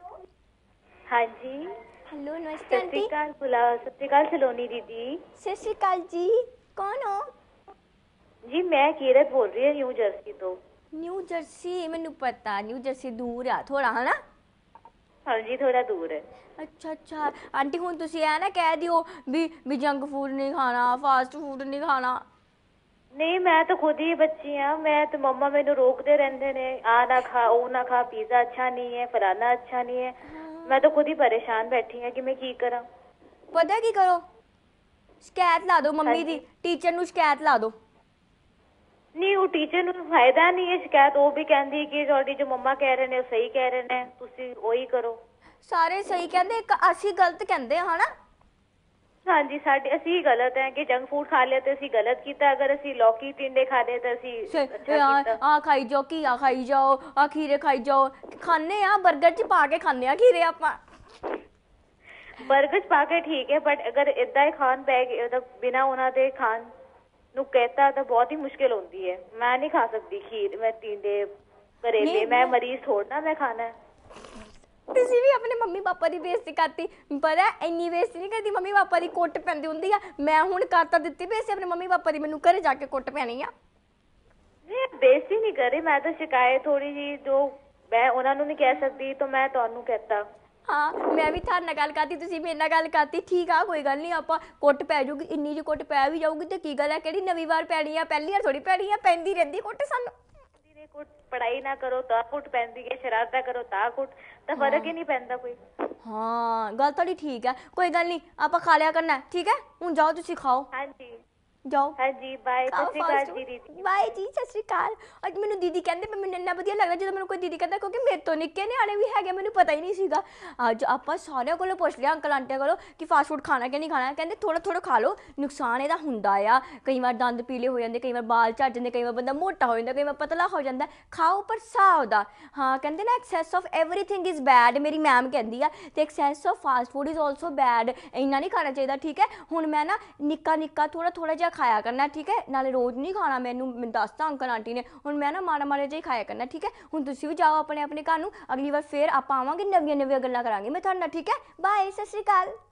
ਹਾਂਜੀ हेलो नमस्ते आंटी। सत श्री अकाल सलोनी दीदी। सत श्री अकाल जी, कौन हो? जी मैं कीरत बोल रही हूँ न्यू जर्सी तो। न्यू जर्सी मैनू पता, न्यू जर्सी दूर आ थोड़ा है ना? हाँ जी थोड़ा दूर है। अच्छा अच्छा आंटी हुण तुसी ऐ ना कह दियो भी भी जंक फूड नहीं खाना, फास्ट फूड नहीं खाना। नहीं मैं तो खुद ही बच्ची हाँ, मैं तो मम्मा मैनू रोकते रहंदे ने, आ ना खा ओ ना खा, पिज़्ज़ा अच्छा नहीं है, फलाना अच्छा नहीं है। मैं तो खुद ही परेशान बैठी हूँ कि मैं की करा। पता की करो शिकायत ला दो मम्मी दी, टीचर नू शिकायत ला दो। नहीं वो टीचर नू फायदा नहीं है शिकायत, वो भी कहती कि तुहाडी जो मम्मा कह रहे ने सही कह रहे ने, तुसी वही करो। सारे सही कहंदे, एक असी गलत कहंदे हां ना। हाँ जी साडे असी गलत है कि जंक फूड खा लिया तो असी गलत कीता, अगर असी लौकी टिंडे खा ले तो असी अच्छा कीता। आ खाई जाओ, घीया खाई जाओ, आ खीरे खाई जाओ, खाने आ बर्गर च पा के खाने आ खीरे आपां। बर्गर च पा के ठीक है, बट अगर इदा ही खान पै गए मतलब बिना उन्हां दे खान नू कहता तो बहुत ही मुश्किल होती है। मैं नहीं खा सकती खीर, मैं टिंडे करेले, मैं मरीज थोड़ा मैं खाना है। ਤੁਸੀਂ ਵੀ ਆਪਣੇ ਮੰਮੀ ਪਾਪਾ ਦੀ ਬੇਇੱਜ਼ਤੀ ਕਰਤੀ, ਪਤਾ ਇੰਨੀ ਬੇਇੱਜ਼ਤੀ ਨਹੀਂ ਕਰਦੀ ਮੰਮੀ ਪਾਪਾ ਦੀ, ਕੁੱਟ ਪੈਂਦੀ ਹੁੰਦੀ ਆ। ਮੈਂ ਹੁਣ ਕਰਤਾ ਦਿੱਤੀ ਬੇਇੱਜ਼ਤੀ ਆਪਣੇ ਮੰਮੀ ਪਾਪਾ ਦੀ, ਮੈਨੂੰ ਘਰੇ ਜਾ ਕੇ ਕੁੱਟ ਪੈਣੀ ਆ। ਨਹੀਂ ਬੇਇੱਜ਼ਤੀ ਨਹੀਂ ਕਰ ਰਹੀ, ਮੈਂ ਤਾਂ ਸ਼ਿਕਾਇਤ ਥੋੜੀ ਜੀ ਜੋ ਮੈਂ ਉਹਨਾਂ ਨੂੰ ਨਹੀਂ ਕਹਿ ਸਕਦੀ ਤਾਂ ਮੈਂ ਤੁਹਾਨੂੰ ਕਹਿਤਾ। ਹਾਂ ਮੈਂ ਵੀ ਤੁਹਾਡੇ ਨਾਲ ਗੱਲ ਕਰਤੀ, ਤੁਸੀਂ ਮੇਰੇ ਨਾਲ ਗੱਲ ਕਰਤੀ, ਠੀਕ ਆ ਕੋਈ ਗੱਲ ਨਹੀਂ, ਆਪਾਂ ਕੁੱਟ ਪੈ ਜਾਊਗੀ, ਇੰਨੀ ਜਿਹੀ ਕੁੱਟ ਪੈ ਵੀ ਜਾਊਗੀ ਤੇ ਕੀ ਗੱਲ ਹੈ, ਕਿਹੜੀ ਨਵੀਂ ਵਾਰ ਪੈਣੀ ਆ, ਪਹਿਲੀ ਵਾਰ ਥੋੜੀ ਪੈਣੀ ਆ, ਪੈਂਦੀ ਰਹਿੰਦੀ ਕੁੱਟ ਸਾਨੂੰ। ਪੜਾਈ ਨਾ ਕਰੋ ਤਾਂ ਕੁੱਟ ਪੈਂਦੀ ਹੈ, ਸ਼ਰਾਰਤਾਂ ਕਰੋ ਤਾਂ ਕੁੱਟ, ਤਾਂ ਫਰਕ ਹੀ ਨਹੀਂ ਪੈਂਦਾ ਕੋਈ। ਹਾਂ ਗੱਲ ਤੁਹਾਡੀ ਠੀਕ ਹੈ, ਕੋਈ ਗੱਲ ਨਹੀਂ ਆਪਾਂ ਖਾ ਲਿਆ ਕਰਨਾ ਠੀਕ ਹੈ। ਹੁਣ ਜਾਓ ਤੁਸੀਂ ਖਾਓ। ਹਾਂਜੀ ਜਾਓ। ਹਾਂਜੀ ਬਾਏ, ਸਤਿ ਸ਼੍ਰੀ ਅਕਾਲ ਜੀ ਦੀਦੀ। ਬਾਏ ਜੀ ਸਤਿ ਸ਼੍ਰੀ ਅਕਾਲ। ਅੱਜ ਮੈਨੂੰ ਦੀਦੀ ਕਹਿੰਦੇ ਪਰ ਮੈਨੂੰ ਇੰਨਾ ਵਧੀਆ ਲੱਗਦਾ ਜਦੋਂ ਮੈਨੂੰ ਕੋਈ ਦੀਦੀ ਕਹਿੰਦਾ, ਕਿਉਂਕਿ ਮੇਰੇ ਤੋਂ ਨਿੱਕੇ ਨਿਆਣੇ ਵੀ ਹੈਗੇ, ਮੈਨੂੰ ਪਤਾ ਹੀ ਨਹੀਂ ਸੀਗਾ। ਅੱਜ ਆਪਾਂ ਸਾਰਿਆਂ ਕੋਲੋਂ ਪੁੱਛ ਲਿਆ ਅੰਕਲ ਆਂਟੀਆਂ ਕੋਲੋਂ ਕਿ ਫਾਸਟ ਫੂਡ ਖਾਣਾ ਕਿ ਨਹੀਂ ਖਾਣਾ, ਕਹਿੰਦੇ ਥੋੜ੍ਹਾ ਥੋੜ੍ਹਾ ਖਾ ਲਓ, ਨੁਕਸਾਨ ਇਹਦਾ ਹੁੰਦਾ ਆ, ਕਈ ਵਾਰ ਦੰਦ ਪੀਲੇ ਹੋ ਜਾਂਦੇ, ਕਈ ਵਾਰ ਬਾਲ ਝੜ ਜਾਂਦੇ, ਕਈ ਵਾਰ ਬੰਦਾ ਮੋਟਾ ਹੋ ਜਾਂਦਾ, ਕਈ ਵਾਰ ਪਤਲਾ ਹੋ ਜਾਂਦਾ, ਖਾਓ ਪਰ ਹਿਸਾਬ ਦਾ। ਹਾਂ ਕਹਿੰਦੇ ਨਾ excess of everything is bad, ਮੇਰੀ ਮੈਮ ਕਹਿੰਦੀ ਆ, ਅਤੇ excess of fast food is also bad, ਇੰਨਾ ਨਹੀਂ ਖਾਣਾ ਚਾਹੀਦਾ ਠੀਕ ਹੈ। ਹੁਣ ਮੈਂ ਨਾ ਨਿੱਕਾ ਨਿੱਕਾ ਥੋੜ੍ਹਾ ਥੋੜ੍ਹਾ ਜਿਹਾ ਖਾਇਆ ਕਰਨਾ ਠੀਕ ਹੈ, ਨਾਲੇ ਰੋਜ਼ ਨਹੀਂ ਖਾਣਾ, ਮੈਨੂੰ ਮੈਨੂੰ ਦੱਸਤਾ ਅੰਕਲ ਆਂਟੀ ਨੇ, ਹੁਣ ਮੈਂ ਨਾ ਮਾੜਾ ਮਾੜਾ ਜਿਹਾ ਹੀ ਖਾਇਆ ਕਰਨਾ ਠੀਕ ਹੈ। ਹੁਣ ਤੁਸੀਂ ਵੀ ਜਾਓ ਆਪਣੇ ਆਪਣੇ ਘਰ ਨੂੰ, ਅਗਲੀ ਵਾਰ ਫਿਰ ਆਪਾਂ ਆਵਾਂਗੇ, ਨਵੀਆਂ ਨਵੀਆਂ ਗੱਲਾਂ ਕਰਾਂਗੇ ਮੈਂ ਤੁਹਾਡੇ ਨਾਲ ਠੀਕ ਹੈ। ਬਾਏ, ਸਤਿ ਸ਼੍ਰੀ ਅਕਾਲ।